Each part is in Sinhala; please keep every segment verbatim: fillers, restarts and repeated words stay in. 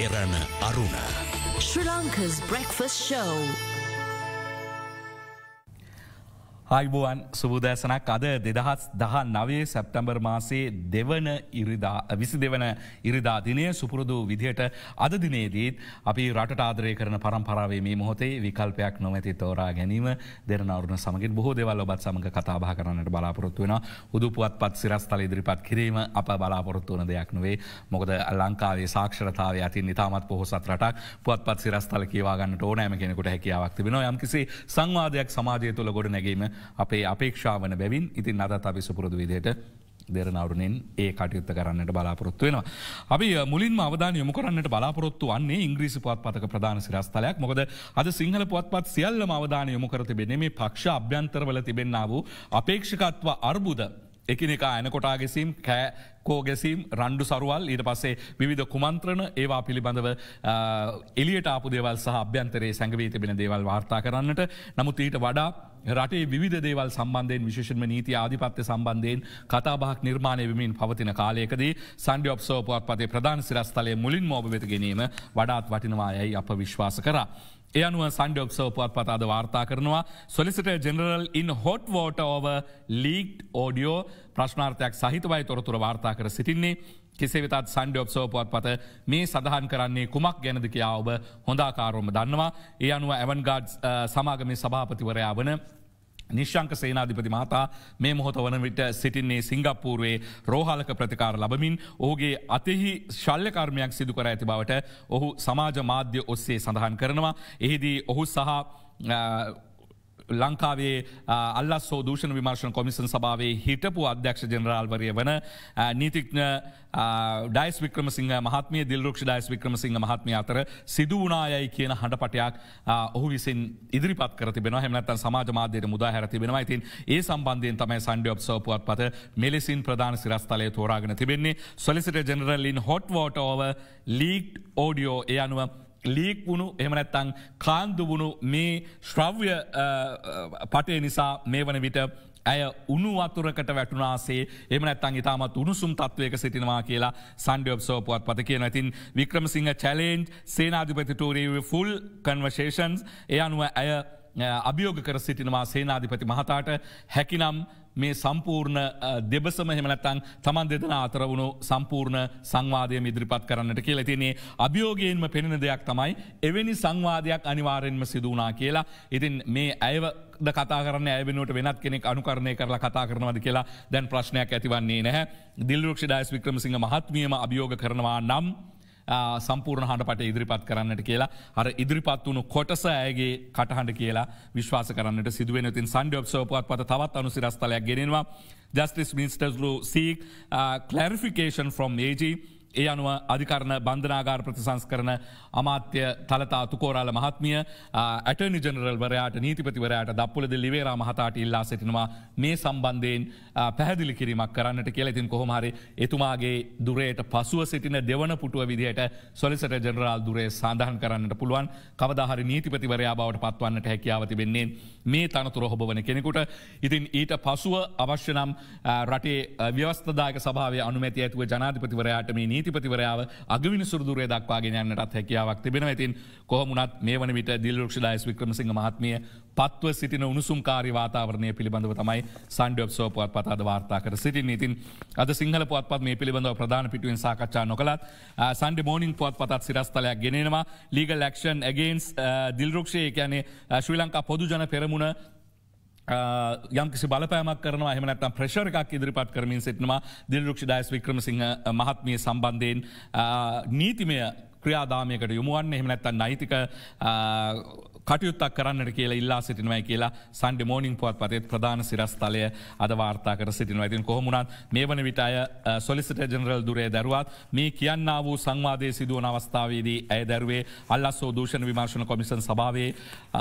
Derana Aruna. Sri Lanka's breakfast show. ආයුබෝවන් සුබෝදෑසනක් අද දෙදහස් දහ නවයේ සැප්තැම්බර් මාසයේ දෙවන ඉරිදා විසි දෙවන ඉරිදා දිනය සුපුරුදු විදිහට අද දිනේදීත් අපි රටට ආදරය කරන පරම්පරාවේ මේ මොහොතේ විකල්පයක් නොමැති තෝරා ගැනීම දෙරණ අරුණ සමගින් බොහෝ දේවල් ඔබත් සමග කතා බහ කරන්නට බලාපොරොත්තු වෙනවා. උදු පුවත්පත් සිරස්තල ඉදිරිපත් කිරීම අප බලාපොරොත්තු වන දෙයක් නෙවෙයි. මොකද ලංකාවේ සාක්ෂරතාවය අතින් ඉතාමත් පොහොසත් රටක්. පුවත්පත් සිරස්තල කියවා ගන්නට ඕනෑම කෙනෙකුට හැකියාවක් තිබෙනවා. යම්කිසි සංවාදයක් සමාජය තුළ ගොඩ නැගීම අපේ අපේක්ෂාවන බැවින් ඉතින් අදත් අපි සුපුරුදු විදිහට දෙරණවරුණෙන් ඒ කටයුත්ත කරන්නට බලාපොරොත්තු වෙනවා. අපි මුලින්ම අවධානය යොමු කරන්නට බලාපොරොත්තු වන්නේ ඉංග්‍රීසි පුවත්පතක ප්‍රධාන සිරස්තලයක්. මොකද අද සිංහල පුවත්පත් සියල්ලම අවධානය යොමු කර තිබෙන්නේ මේ පක්ෂ අභ්‍යන්තරවල තිබෙන්නා වූ අපේක්ෂකත්ව අර්බුද එකිනෙකා එනකොටා ගැසීම් කෑ කෝ ගැසීම් රණ්ඩු සරුවල් ඊට පස්සේ විවිධ කුමන්ත්‍රණ ඒවා පිළිබඳව එලියට ආපු දේවල් සහ අභ්‍යන්තරයේ සැඟවී තිබෙන දේවල් වාර්තා කරන්නට. නමුත් ඊට වඩා රටේ විවිධ දේවල් සම්බන්ධයෙන් විශේෂයෙන්ම නීති ආධිපත්‍ය සම්බන්ධයෙන් කතාබහක් නිර්මාණය වෙමින් පවතින කාලයකදී සන්ඩේ ඔබ්සර්වර් පුවත්පතේ ප්‍රධාන සිරස්තලයේ මුලින්ම ඔබ වෙත ගැනීම වඩාත් වටිනවා යයි අප විශ්වාස කරා. ඒ අනුව සන්ඩේ ඔබ්සර්වර් පුවත්පත අද වාර්තා කරනවා Solicitor General in hot water over leaked audio ප්‍රශ්නාර්ථයක් සහිතවයි තොරතුරු වාර්තා කර සිටින්නේ. කෙසේ වෙතත් සන්ඩේ ඔබ්සර්වර් පුවත්පත මේ සඳහන් කරන්නේ කුමක් ගැනද කියා ඔබ හොඳ ආකාරවම දන්නවා. ඒ අනුව ඇවන්ගාඩ් සමාගමේ සභාපතිවරයා වන නිශ්ශංක සේනාධිපති මහතා මේ මොහොත වන විට සිටින්නේ සිංගප්පූරුවේ රෝහලක ප්‍රතිකාර ලබමින් ඔහුගේ අතෙහි ශල්‍ය කර්මයක් සිදු කර ඇති බවට ඔහු සමාජ මාධ්‍ය ඔස්සේ සඳහන් කරනවා. එහිදී ඔහු සහ ලංකාවේ අල්ලස්සෝ දූෂණ විමර්ශන කොමිසන් සභාවේ හිටපු අධ්‍යක්ෂ ජනරාල්වරිය වන නීතිඥ ඩයිස් වික්‍රමසිංහ මහත්මිය දිල්රුක්ෂ ඩයිස් වික්‍රමසිංහ මහත්මිය අතර සිදු වුණායයි කියන හඬපටයක් ඔහු විසින් ඉදිරිපත් කර තිබෙනවා. එහෙම නැත්නම් සමාජ මාධ්‍යයට මුදා හැර තිබෙනවා. ඉතින් ඒ සම්බන්ධයෙන් තමයි සන්ඩේ ඔබ්සර්වර් පුවත්පත මෙලෙසින් ප්‍රධාන සිරස්තලයේ තෝරාගෙන තිබෙන්නේ. Solicitor General in hot water over leaked audio. ඒ අනුව ලීක් වුණු එහෙම නැත්නම් කාන්දු වුණු මේ ශ්‍රව්‍ය පටේ නිසා මේ වන විට ඇය උණු වතුරකට වැටුණාසේ එහෙම නැත්නම් ඊටමත් උණුසුම් තත්වයක සිටිනවා කියලා සන්ඩේ ඔබ්සර්වර් පුවත්පත කියනවා. ඉතින් Wickremesinghe challenge සේනාධිපති to review full conversations. ඒ අනුව ඇය අභියෝග කර සිටිනවා සේනාධිපති මහතාට හැකිනම් මේ සම්පූර්ණ දෙබසම එහෙම නැත්නම් තමන් දෙදෙනා අතර වුණු සම්පූර්ණ සංවාදය ඉදිරිපත් කරන්නට කියලා. ඉතින් අභියෝගයෙන්ම පෙනෙන දෙයක් තමයි එවැනි සංවාදයක් අනිවාර්යෙන්ම සිදු වුණා කියලා. ඉතින් මේ අයව ද කතා කරන්නේ අය වෙනුවට වෙනත් කෙනෙක් අනුකරණය කරලා කතා කරනවද කියලා දැන් ප්‍රශ්නයක් ඇතිවන්නේ නැහැ. දිල්රුක්ෂ ඩයස් වික්‍රමසිංහ මහත්මියම අභියෝග කරනවා නම් සම්පූර්ණ හඬපට ඉදිරිපත් කරන්නට කියලා අර ඉදිරිපත් වුණු කොටස ඇයගේ කටහඬ කියලා විශ්වාස කරන්නට සිදුවෙන. ඉතින් සන්ඩේ ඔබ්සර්වර් පුවත්පත තවත් අනුසිරස්තලයක් ගෙනෙනවා. Justice Ministers will seek uh, clarification from A G. ඒ අනුව අධිකරණ බන්ධනාගාර ප්‍රතිසංස්කරණ අමාත්‍ය තලතා තුකෝරාල මහත්මිය ඇටර්නි ජෙනරල් වරයාට නීතිපතිවරයාට දප්පුලද ලිවේරා මහතාට ඉල්ලා සිටිනවා මේ සම්බන්ධයෙන් පැහැදිලි කිරීමක් කරන්නට කියලා. ඉතින් කොහොම හරි එතුමාගේ දුරේට පසුව සිටින දෙවන පුටුව විදිහට Solicitor General දුරේ සඳහන් කරන්නට පුළුවන්. කවදා හරි නීතිපතිවරයා බවට පත්වන්නට හැකියාව තිබෙන්නේ මේ තනතුර හොබවන කෙනෙකුට. ඉතින් ඊට පසුව අවශ්‍ය නම් රටේ ව්‍යවස්ථාදායක සභාවේ අනුමැතිය ඇතුව ජනාධිපතිවරයාට මේ නීතිපතිවරයාව අගවිනිසුරු දුරේ දක්වාගෙන යන්නටත් හැකියාවක් තිබෙනවා. ඉතින් කොහොම වුණත් මේ වන විට දිල්රුක්ෂ ඩයස් වික්‍රමසිංහ මහත්මිය පත්ව සිටින උණුසුම්කාරී වාතාවරණය පිළිබඳව තමයි සන්ඩේ ඔබ්සර්වර් පුවත්පත අද වාර්තා කර සිටින්නේ. ඉතින් අද සිංහල පුවත්පත් මේ පිළිබඳව ප්‍රධාන පිටුවෙන් සාකච්ඡා නොකලත් සන්ඩේ මෝනිං පුවත්පතත් සිරස්තලයක් ගෙනෙනවා. legal action against දිල්රුක්ෂ ඒ කියන්නේ ශ්‍රී ලංකා පොදු ජන පෙරමුණ යම්කිසි බලපෑමක් කරනවා. එහෙම නැත්නම් ප්‍රෙෂර් එකක් ඉදිරිපත් කරමින් සිටිනවා දිල්රුක්ෂ ඩයස් වික්‍රමසිංහ මහත්මිය සම්බන්ධයෙන් නීතිමය ක්‍රියාදාමයකට යොමු වන්න එහෙම නැත්නම් නෛතික කටයුත්තක් කරන්නට කියලා ඉල්ලා සිටිනවා කියලා සන්ඩේ මෝනිං පුවත්පතේ ප්‍රධාන සිරස්තලය අද වාර්තා කර සිටිනවා. ඉතින් කොහොම වුණත් මේ වන විට අය Solicitor General දුරේ දරුවත් මේ කියන්නා වූ සංවාදයේ සිදුවන අවස්ථාවේදී ඇය දරුවේ අල්ලස්සෝ දූෂණ විමර්ශන කොමිසන් සභාවේ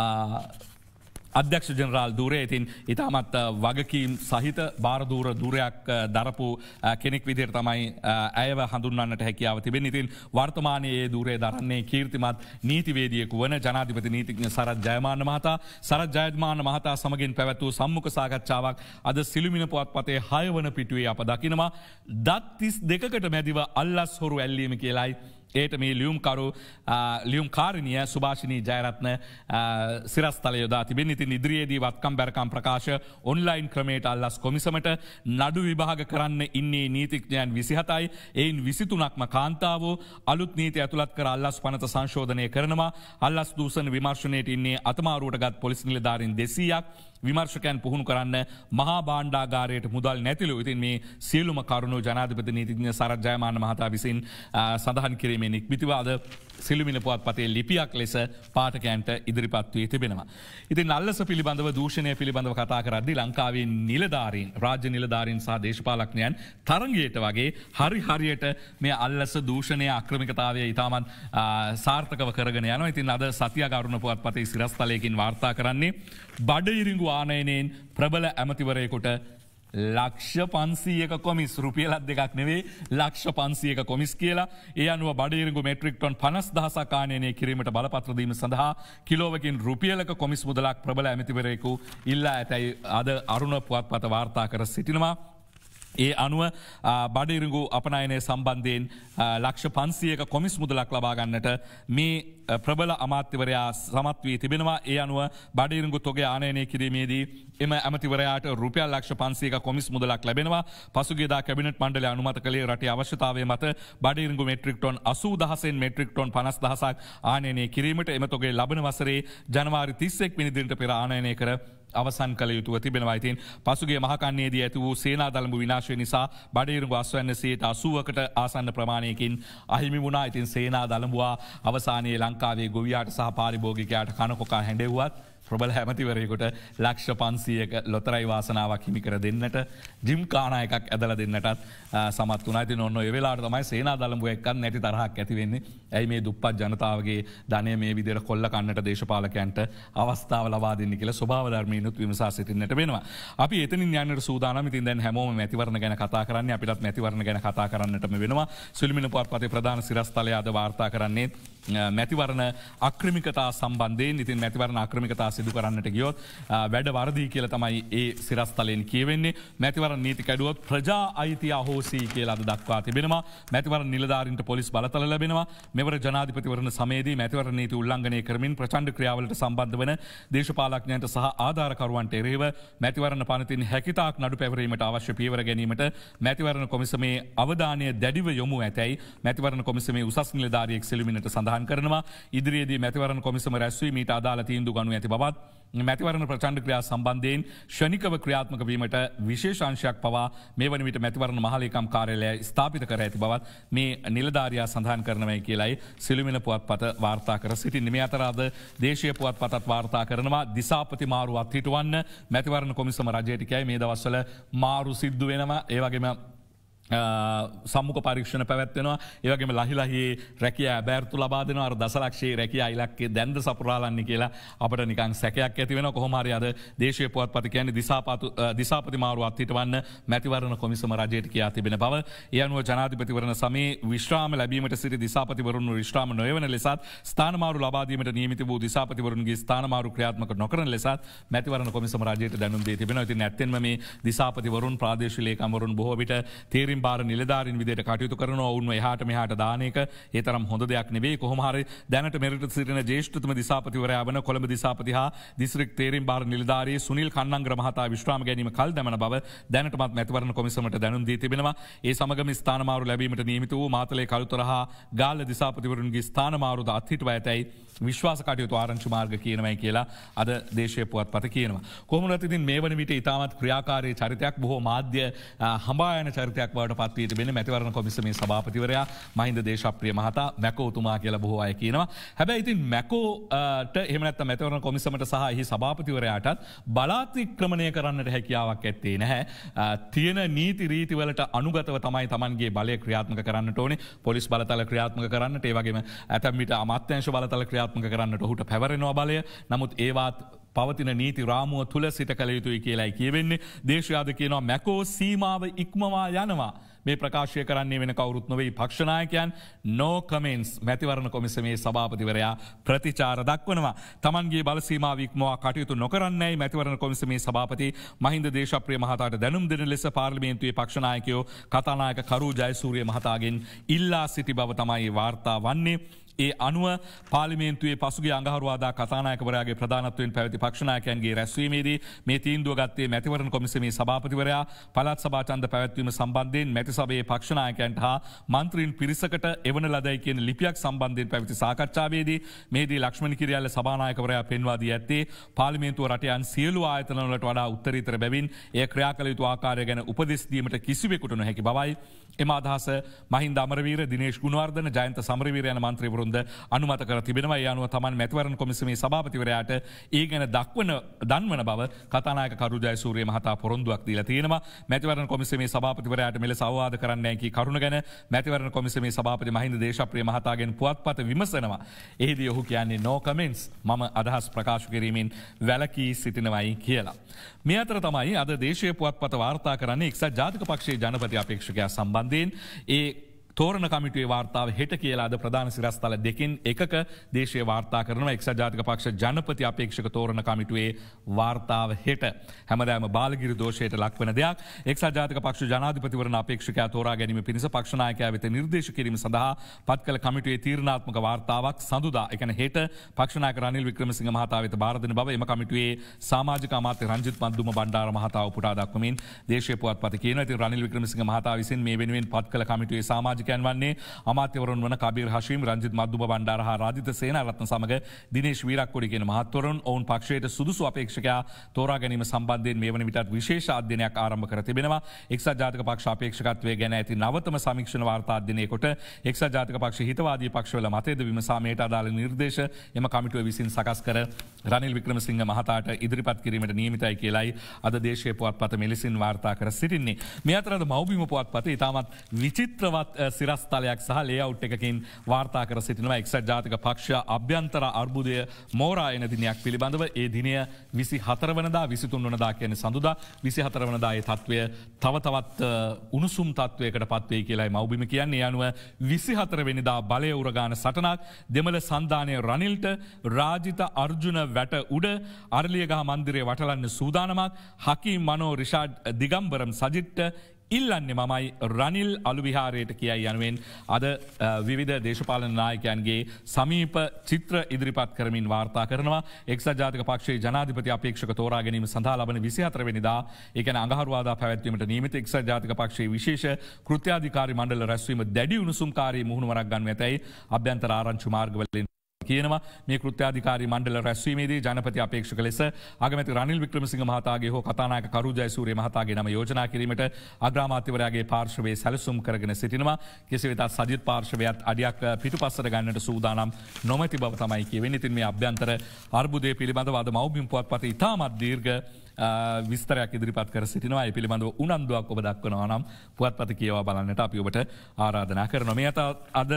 අධ්‍යක්ෂ ජනරාල් දුරේ. ඉතින් ඉතාමත් වගකීම් සහිත බාරදූර දුරයක් දරපු කෙනෙක් විදිහට තමයි ඇයව හඳුන්වන්නට හැකියාව තිබෙන්නේ. ඉතින් වර්තමානයේ ඒ දුරේ දරන්නේ කීර්තිමත් නීතිවේදියෙකු වන ජනාධිපති නීතිඥ සරත් ජයමාන මහතා. සරත් ජයමාන මහතා සමගින් පැවැත් වූ සම්මුඛ සාකච්ඡාවක් අද සිළුමිණ පුවත්පතේ හය වන පිටුවේ අප දකිනවා. දත් තිස් දෙකකට මැදිව අල්ලස් හොරු ඇල්ලීම කියලායි ඒට මේ ලියුම්කරු ලියුම් කාරණිය සුභාෂිනී ජයරත්න සිරස්තල යොදා තිබෙන ඉතින් ඉදිරියේදී වත්කම් බැරකම් ප්‍රකාශ ඔන්ලයින් ක්‍රමයට අල්ලස් කොමිසමට නඩු විභාග කරන්න ඉන්නේ නීතිඥයන් විසිහතයි එයින් විසිතුනක්ම කාන්තාවෝ අලුත් නීති ඇතුළත් කර අල්ලස් පනත සංශෝධනය කරනවා අල්ලස් දූෂණ විමර්ශනයට ඉන්නේ අතමාරුවට ගත් පොලිස් නිලධාරීන් දෙසීයක් විමර්ශකයන් පුහුණු කරන්න මහා භාණ්ඩාගාරයට මුදල් නැතිලු ඉතින් මේ සියලුම කරුණු ජනාධිපති නීතිඥ සරත් ජයමාන මහතා විසින් සඳහන් කිරීමේ නික්මිතිවාද සිළුමිණ පුවත්පතේ ලිපියක් ලෙස පාඨකයන්ට ඉදිරිපත් වී තිබෙනවා. ඉතින් අල්ලස පිළිබඳව දූෂණය පිළිබඳව කතා කරද්දී ලංකාවේ නිලධාරීන් රාජ්‍ය නිලධාරීන් සහ දේශපාලඥයන් තරංගයට වගේ හරි හරියට මේ අල්ලස දූෂණය අක්‍රමිකතාවය ඉතාමත් සාර්ථකව කරගෙන යනවා. ඉතින් අද සතිය කරුණ පුවත්පතේ සිරස්තලයකින් වාර්තා කරන්නේ බඩඉරිඟු ආනයනයෙන් ප්‍රබල ඇමතිවරයෙකුට ලක්ෂ පන්සීයක කොමිස් රුපියලත් දෙකක් නෙවේ ලක්ෂ පන්සියක කොමිස් කියලා ඒ අනුව බඩඉරිඟු මෙට්‍රික් ටොන් පනස් දහසක් ආනයනය කිරීමට බලපත්‍රදීම සඳහා කිලෝවකින් රුපියලක කොමිස් මුදලක් ප්‍රබල ඇමතිවරයෙකු ඉල්ලා ඇතැයි අද අරුණ පුවත්පත වාර්තා කර සිටිනවා. ඒ අනුව බඩඉරිඟු අපනයනය සම්බන්ධයෙන් ලක්ෂ පන්සියක කොමිස් මුදලක් ලබාගන්නට මේ ප්‍රබල අමාත්‍යවරයා සමත් වී තිබෙනවා. ඒ අනුව බඩඉරිඟු තොගේ ආනයනය කිරීමේදී එම ඇමතිවරයාට රුපියල් ලක්ෂ පන්සියක කොමිස් මුදලක් ලැබෙනවා. පසුගියදා කැබිනට් මණ්ඩලය අනුමත කළේ රටේ අවශ්‍යතාවය මත බඩඉරිඟු මෙට්‍රික් ටොන් අසූ දහසෙන් මෙට්‍රික් ටොන් පනස් දහසක් ආනයනය කිරීමට එම තොගේ ලබන වසරේ ජනවාරි තිස්සෙක් වෙනිදිනට පෙර ආනයනය කර අවසන් කළ යුතුව තිබෙනවා. ඉතින් පසුගේ මහකන්නේදී ඇති වූ සේනා දළඹු විනාශය නිසා බඩඉරිඟු අස්වැන්න සියයට අසූවකට ආසන්න ප්‍රමාණයකින් අහිමි වුණා. ඉතින් සේනා දළඹුවා අවසානයේ ලංකාවේ ගොවියාට සහ පාරිභෝගිකයාට කනකොකා හැඬෙව්වත් ප්‍රබල හැමතිවරයකොට ලක්ෂ පන්සියක ලොතරයි වාසනාවක් හිමි කර දෙන්නට ජිම් කානා එකක් ඇදල දෙන්නටත් සමත් වනා ති ඔන්න වෙලාට තමයි සේනා දළඹුව එක්කන් නැති තරහක් ඇතිවෙන්නේ ඇයි මේ දුප්පත් ජනතාවගේ ධනය මේ විදිර කොල්ල කන්නට දේශපාලකයන්ට අවස්ථාව ලබාදන්න කියල ස්වභාවධර්මීනුත් විමසා සිටින්නට වෙනවා. අපි එතනින් යන්නට සූදානම තින් දැන් හැමෝම මැතිවරණ ගැන කතා කරන්න අපිටත් මැතිවරණ ගැන කතා කරන්නටම වෙනවා. සුල්මින පුවත්පතේ ප්‍රධාන සිරස්තලය අද වාර්තා කරන්නේ මැතිවරණ අක්‍රමිකතා සම්බන්ධයෙන්. ඉතින් මැතිවරණ අක්‍රමිකතා සිදු කරන්නට ගියොත් වැඩ වර්දී කියල තමයි ඒ සිරස්තලයෙන් කියවෙන්නේ. මැතිවරණ නීති කැඩුවොත් ප්‍රජා අයිතිය අහෝසී කියලා අද දක්වා තිබෙනවා. මැතිවරණ නිලධාරීන්ට පොලිස් බලතල ලැබෙනවා. මෙවර ජනාධිපතිවරණ සමයේදී මැතිවරණ නීති උල්ලංඝනය කරමින් ප්‍රචණ්ඩ ක්‍රියාවලට සම්බන්ධ වන දේශපාලඥයන්ට සහ ආධාරකරුවන්ට එරෙහිව මැතිවරණ පනතින් හැකිතාක් නඩු පැවරීමට අවශ්‍ය පියවර ගැනීමට මැතිවරණ කොමිසමේ අවධානය දැඩිව යොමු ඇතැයි මැතිවරණ කොමිසමේ උසස් නිලධාරියෙක් සෙලිමිනට සඳහන් කරනවා. ඉදිරියේදී මැතිවරණ කොමිසම රැස්වී මීට අදාළ තීන්දුව ගනු ඇති බවත් මැතිවරණ ප්‍රචණ්ඩ ක්‍රියා සම්බන්ධයෙන් ෂණිකව ක්‍රියාත්මක වීමට විශේෂංශයක් පවා මේ වන විට මැතිවරණ මහලේකම් කාර්යාලය ස්ථාපිත කර ඇති බවත් මේ නිලධාරියා සඳහන් කරනවයි කියලයි සිළුමිණ පුවත්පත වාර්තා කර සිටින්නේ. මේ අතර අද දේශීය පුවත්පතත් වාර්තා කරනවා දිසාපති මාරු අත්හිටුවන්න මැතිවරණ කොමිසම රජයට කියයි මේ දවස්වල මාරු සිද්ධ වෙනවා. ඒ වගේම සම්මුඛ පරීක්ෂණ පැවැත්වෙනවා. ඒවගේම ලහිලහි රැකිය බෑර්තු ලබාදන අර දසලක්ෂේ රැකිය අයිලක්කේ දැන්ද සපුරාලන්න කියලා අපට නිකන් සැකයක් ඇතිවෙන කොහොමරි අද දේශීය පුවත්පත කියන්නේ දිසාපතු දිසාපති මාරු අත්හිටවන්න මැතිවරණ කොමිසම රජයට කියා තිබෙන බව. ඒ අනුව ජනාධිපතිවරණ සමයේ විශ්‍රාම ලැබීමට සිටි දිසාපතිවරුන් විශ්‍රාම නොයවන ලෙසත් ස්ථානමාරු ලබා දීමට නියමිත වූ දිසාපතිවරුන්ගේ ස්ථානමාරු ක්‍රියාත්මක නොකරන ලෙසත් මැතිවරණ කොමිසම රජයට දැනුම් දී තිබෙනවා. ඉතින් ඇත්තෙන්ම මේ දිසාපතිවරුන් ප්‍රාදේශීය ලේකම්වරුන් බොහෝ විට තේරීම් බාර නිලධාරින් විදිහට කටයුතු කරන ඔවුන්ව එහාට මෙහාට දාන එක ඒ තරම් හොඳ දෙයක් නෙවෙයි. කොහොම හරි දැනට මෙරට සිටින ජ්‍යෙෂ්ඨතම දිසාපතිවරයා වන කොළඹ දිසාපති හා දිස්ත්‍රික් තේරීම් බාර නිලධාරී සුනිල් කන්නංගර මහතා විශ්‍රාම ගැනීම කල් දමන බව දැනටමත් මැතිවරණ කොමිසමට දැනුම් දී තිබෙනවා. ඒ සමගම ස්ථානමාරු ලැබීමට නියමිත වූ මාතලේ කළුතර හා ගාල්ල දිසාපතිවරුන්ගේ ස්ථානමාරුද අත්හිටුවා ඇතැයි විශ්වාස කටයුතු ආරංචි මාර්ග කියනවයි කියලා අද දේශීය පුවත්පත කියනවා. කොහොමද ඉතින් මේ වන විට ඉතාමත් ක්‍රියාකාරී චරිතයක් බොහෝ මාධ්‍ය හඹා යන චරිතයක් බවට පත් වී තිබෙන මැතිවරණ කොමිසමේ සභාපතිවරයා මහින්ද දේශප්‍රිය මහතා මැකෝතුමා කියලා බොහෝ අය කියනවා. හැබැයි ඉතින් මැකෝට එහෙම නැත්නම් මැතිවරණ කොමිසමට සහ එහි සභාපතිවරයාටත් බලාත්ක්‍රමණය කරන්නට හැකියාවක් ඇත්තේ නැහැ. තියෙන නීති රීති වලට අනුගතව තමයි Tamanගේ බලය ක්‍රියාත්මක කරන්නට ඕනේ. පොලිස් බලතල ක්‍රියාත්මක කරන්නට ඒ වගේම ඇතැම් විට අමාත්‍යාංශ බලතල ක්‍රියාත්මක කරන්නට ඔහුට පැවරෙනවා බලය. නමුත් ඒවත් පවතින නීති රාමුව තුළ සිට කළ යුතුයි කියලායි කියවෙන්නේ. දේශයාද කියනවා මැකෝ සීමාව ඉක්මවා යනවා. මේ ප්‍රකාශය කරන්නේ වෙන කවුරුත් නොවේ පක්ෂනායකයන් නෝ කමෙන්ස් මැතිවරණ කොමිසමේ සභාපතිවරයා ප්‍රතිචාර දක්වනවා. තමන්ගේ බලසීමාව ඉක්මවා කටයුතු නොකරන්නයි මැතිවරණ කොමිසමේ සභාපති මහින්ද දේශප්‍රිය මහතාට දැනුම් දෙන ලෙස පාර්ලිමේන්තුවේ පක්ෂනායකයෝ කතානායක කරු ජයසූරිය මහතාගෙන් ඉල්ලා සිටි බව තමයි වාර්තා වන්නේ. ඒ අනුව පාලිමේන්තුවේ පසුගේ අඟහරුවාදා කතානායකවරයාගේ ප්‍රධානත්වයෙන් පැවති පක්ෂනායකයන්ගේ රැස්වීමේදී මේ තීන්දුව ගත්තේ මැතිවරණ කොමිසමේ සභාපතිවරයා පළාත් සභා ඡන්ද පැවැත්වීම සම්බන්ධයෙන් මැති සභාවේ පක්ෂනායකයන්ට හා මන්ත්‍රීන් පිරිසකට එවන ලදයි කියන ලිපියක් සම්බන්ධයෙන් පැවති සාකච්ඡාවේදී මෙහිදී ලක්ෂ්මණ කිරියල්ල සභානායකවරයා පෙන්වා දී ඇත්තේ පාර්ලිමේන්තුව රටේ අන් සියලු ආයතන වලට වඩා උත්තරීතර බැවින් එය ක්‍රියා කළ යුතු ආකාරය ගැන උපදෙස් දීමට කිසිවෙකුට නොහැකි බවයි. එම අදහස මහින්ද අමරවීර දිනේෂ් ගුණවර්ධන ජයන්ත සමරවීර යන මන්ත්‍රීවරුන් අනුමත කර තිබෙනවා. ඒ අනුව තමන් මැතිවරණ කොමිසමේ සභාපතිවරයාට ඒ ගැන දක්වන දන්වන බව කතානායක කරු ජයසූරිය මහතා පොරොන්දුවක් දීලා තියෙනවා. මැතිවරණ කොමිසමේ සභාපතිවරයාට මෙලෙස අවවාද කරන්නයි කී කරුණ ගැන මැතිවරණ කොමිසමේ සභාපති මහින්ද දේශප්‍රිය මහතාගෙන් පුවත්පත විමසනවා. එහිදී ඔහු කියන්නේ no comments මම අදහස් ප්‍රකාශ කිරීමෙන් වැළකී සිටිනවයි කියලා. මේ අතර තමයි අද දේශීය පුවත්පත වාර්තා කරන්නේ එක්සත් ජාතික පක්ෂයේ ජනපති අපේක්ෂකයා සම්බන්ධයෙන් ඒ තෝරණ කමිටුවේ වාර්තාව හෙට කියලා අද ප්‍රධාන සිරස්තල දෙකින් එකක දේශීය වාර්තා කරනවා. එක්සත් ජාතික පක්ෂ ජනපති අපේක්ෂක තෝරණ කමිටුවේ වාර්තාව හෙට හැමදාම බාලගිරි දෝෂයට ලක්වන දෙයක්. එක්සත් ජාතික පක්ෂ ජනාධිපතිවරණ අපේක්ෂකයා තෝරා ගැනීම පිණිස පක්ෂ නායකයා වෙත නිර්දේශ කිරීම සඳහා පත් කළ කමිටුවේ තීරණාත්මක වාර්තාවක් සඳුදා ඒ කියන්නේ හෙට පක්ෂ නායක රනිල් වික්‍රමසිංහ මහතා වෙත බාර දෙන බව එම කමිටුවේ සමාජික අමාත්‍ය රංජිත් මන්දුම බණ්ඩාර මහතා උපුටා දක්වමින් දේශීය පුවත්පත කියනවා. ඉතින් රනිල් වික්‍රමසිංහ මහතා විසින් මේ වෙනුවෙන් පත් කළ කමිටුවේ සමාජික වන්නේ අමාත්‍යවරුන් වන කබීර් හෂීම් රංජිත් මද්දුබ බණ්ඩාර හා රාජිත සේනාරත්න සමග දිනේෂ් වීරක්කොඩි කියන මහත්වරුන් ඔවුන් පක්ෂයට සුදුසු අපේක්ෂකයා තෝරා ගැනීම සම්බන්ධයෙන් මේ වන විටත් විශේෂ අධ්‍යයනයක් ආරම්භ කර තිබෙනවා. එක්සත් ජාතික පක්ෂ අපේක්ෂකත්වය ගැන ඇති නවතම සමීක්ෂණ වාර්තා අධ්‍යයනය කොට එක්සත් ජාතික පක්ෂ හිතවාදී පක්ෂවල මතයද විමසා මේට අදාළ නිර්දේශ එම කමිටුව විසින් සකස් කර රනිල් වික්‍රමසිංහ මහතාට ඉදිරිපත් කිරීමට නියමිතයි කියලායි අද දේශීය පුවත්පත මෙලෙසින් වාර්තා කර සිටින්නේ. මේ අතර අද මව්බිම පුවත්පත ඉතාමත් විචිත්‍රවත් සිරස්තලයක් සහ ලේඅවුට් එකකින් වාර්තා කර සිටිනවා. එක්සත් ජාතික පක්ෂ අභ්‍යන්තර අර්බුදය මෝරා එන දිනයක් පිළිබඳව ඒ දිනය විසිහතර වනදා විසිතුන් වනදා කියන සඳුදා විසිහතර වනදා ඒ තත්ත්වය තව තවත් උණුසුම් තත්ත්වයකට පත්වේ කියලායි මව්බිම කියන්නේ. යනුව විසිහතර වෙනිදා බලය උරගාන සටනක් දෙමළ සන්ධානය රනිල්ට රාජිත අර්ජුන වැට උඩ අරලියගහ මන්දිරය වටලන්න සූදානමක් හකීම් මනෝ රිෂාඩ් දිගම්බරම් සජිට්ට ඉල්ලන්නේ මමයි රනිල් අලුවිහාරයට කියයි යනුවෙන් අද විවිධ දේශපාලන නායකයන්ගේ සමීප චිත්‍ර ඉදිරිපත් කරමින් වාර්තා කරනවා. එක්සත් ජාතික පක්ෂයේ ජනාධිපති අපේක්ෂක තෝරා ගැනීම සඳහා ලබන විසිහතර වෙනිදා ඒ කියන්නේ අඟහරුවාදා පැවැත්වීමට නියමිත එක්සත් ජාතික පක්ෂයේ විශේෂ කෘත්‍යාධිකාරී මණ්ඩල රැස්වීම දැඩි උණුසුම්කාරී මුහුණුවරක් ගන්න ඇතැයි අභ්‍යන්තර ආරංචි මාර්ගවලින් කියනවා. මේ කෘත්‍යාධිකාරී මණ්ඩල රැස්වීමේදී ජනපති අපේක්ෂක ලෙස අගමැති රනිල් වික්‍රමසිංහ මහතාගේ හෝ කතානායක කරු ජයසූරිය මහතාගේ නම යෝජනා කිරීමට අග්‍රාමාත්‍යවරයාගේ පාර්ශවයේ සැලසුම් කරගෙන සිටිනවා. කෙසේ වෙතත් සජිත් පාර්ශවයත් අඩියක් පිටුපස්සට ගන්නට සූදානම් නොමැති බව තමයි කියවෙන්නේ. ඉතින් මේ අභ්‍යන්තර අර්බුදය පිළිබඳව අද මව්බිම් පුවත්පත ඉතාමත් දීර්ඝ විස්තරයක් ඉදිරිපත් කර සිටිනවා. ඒ පිළිබඳව උනන්දුවක් ඔබ දක්වනවා නම් පුවත්පත කියවා බලන්නට අපි ඔබට ආරාධනා කරනවා. මේ අද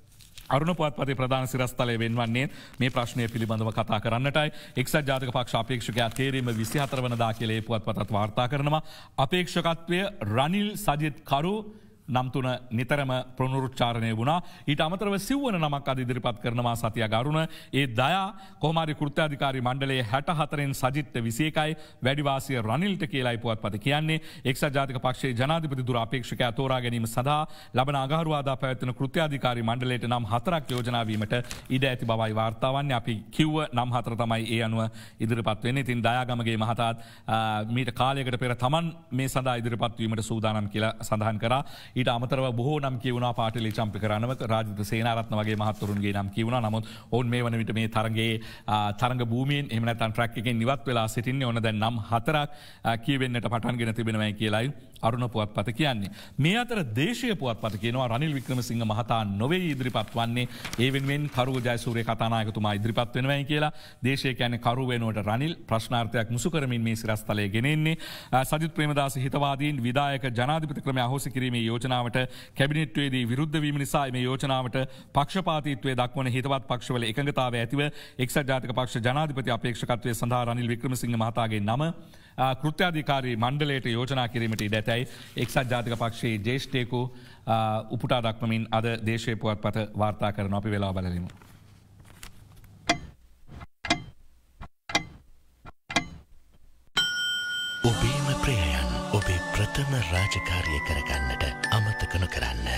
අරුණ පුවත්පතේ ප්‍රධාන සිරස්තලය වෙන්වන්නේ මේ ප්‍රශ්නය පිළිබඳව කතා කරන්නටයි. එක්සත් ජාතික පක්ෂ අපේක්ෂකයා තේරීම විසිහතර වනදා කියලා ඒ පුවත්පතත් වාර්තා කරනවා. අපේක්ෂකත්වය රනිල් සජිත් කරු නම් තුන නිතරම ප්‍රනුරුච්චාරණය වුණා. ඊට අමතරව සිව්වන නමක් අද ඉදිරිපත් කරනවා සතිය ගරුණ. ඒ දයා කොහොමාරි කෘත්‍යාධිකාරී මණ්ඩලයේ හැට හතරෙන් සජිත්ට විසි එකයි වැඩි වාසිය රනිල්ට කියලායි පුවත්පත කියන්නේ. එක්සත් ජාතික පක්ෂයේ ජනාධිපති දුර අපේක්ෂකයා තෝරා ගැනීම සඳහා ලබන අඟහරුවාදා පැවැත්වෙන කෘත්‍යාධිකාරී මණ්ඩලයට නම් හතරක් යෝජනා වීමට ඉඩ ඇති බවයි වාර්තා වන්නේ. අපි කිව්ව නම් හතර තමයි ඒ අනුව ඉදිරිපත් වෙන්නේ. ඉතින් දයාගමගේ මහතාත් මීට කාලයකට පෙර තමන් මේ සඳහා ඉදිරිපත් වීමට සූදානම් කියලා සඳහන් කරා. ඊට අමතරව බොහෝ නම් කියවුණා පාටිලි චම්පික රණවක රාජිත සේනාරත්න වගේ මහත්වරුන්ගේ නම් කියවුණා. නමුත් ඔවුන් මේ වන විට මේ තරගයේ තරග භූමියෙන් එහෙම නැත්නම් ට්‍රැක් එකෙන් ඉවත් වෙලා සිටින්නේ. ඕන දැන් නම් හතරක් කියවෙන්නට පටන්ගෙන තිබෙනවායි කියලායි අරුණ පුවත්පත කියන්නේ. මේ අතර දේශීය පුවත්පත කියනවා රනිල් වික්‍රමසිංහ මහතා නොවේ ඉදිරිපත් වන්නේ ඒ වෙනුවෙන් කරුව ජයසූරිය කතානායකතුමා ඉදිරිපත් වෙනවයි කියලා. දේශය කියන්නේ කරුව වෙනුවට රනිල් ප්‍රශ්නාර්ථයක් මුසු කරමින් මේ සිරස්තලයේ ගෙනෙන්නේ. සජිත් ප්‍රේමදාස හිතවාදීන් විධායක ජනාධිපති ක්‍රමය අහෝසි කිරීමේ යෝජනාවට කැබිනට්වේදී විරුද්ධ වීම නිසා මේ යෝජනාවට පක්ෂපාතීත්වයේ දක්වන හිතවත් පක්ෂවල එකඟතාවය ඇතිව එක්සත් ජාතික පක්ෂ ජනාධිපති අපේක්ෂකත්වයේ සඳහා රනිල් වික්‍රමසිංහ මහතාගේ නම කෘත්‍යාධිකාරී මණ්ඩලයට යෝජනා කිරීමට ඉඩ ඇතැයි එක්සත් ජාතික පක්ෂයේ ජේෂ්ඨයෙකු උපුටා දක්වමින් අද දේශීය පුවත්පත වාර්තා කරන අපි වෙලාව බලමු. ඔබේම ප්‍රියයන් ඔබේ ප්‍රථම රාජකාරිය කරගන්නට අමතක නොකරන්න.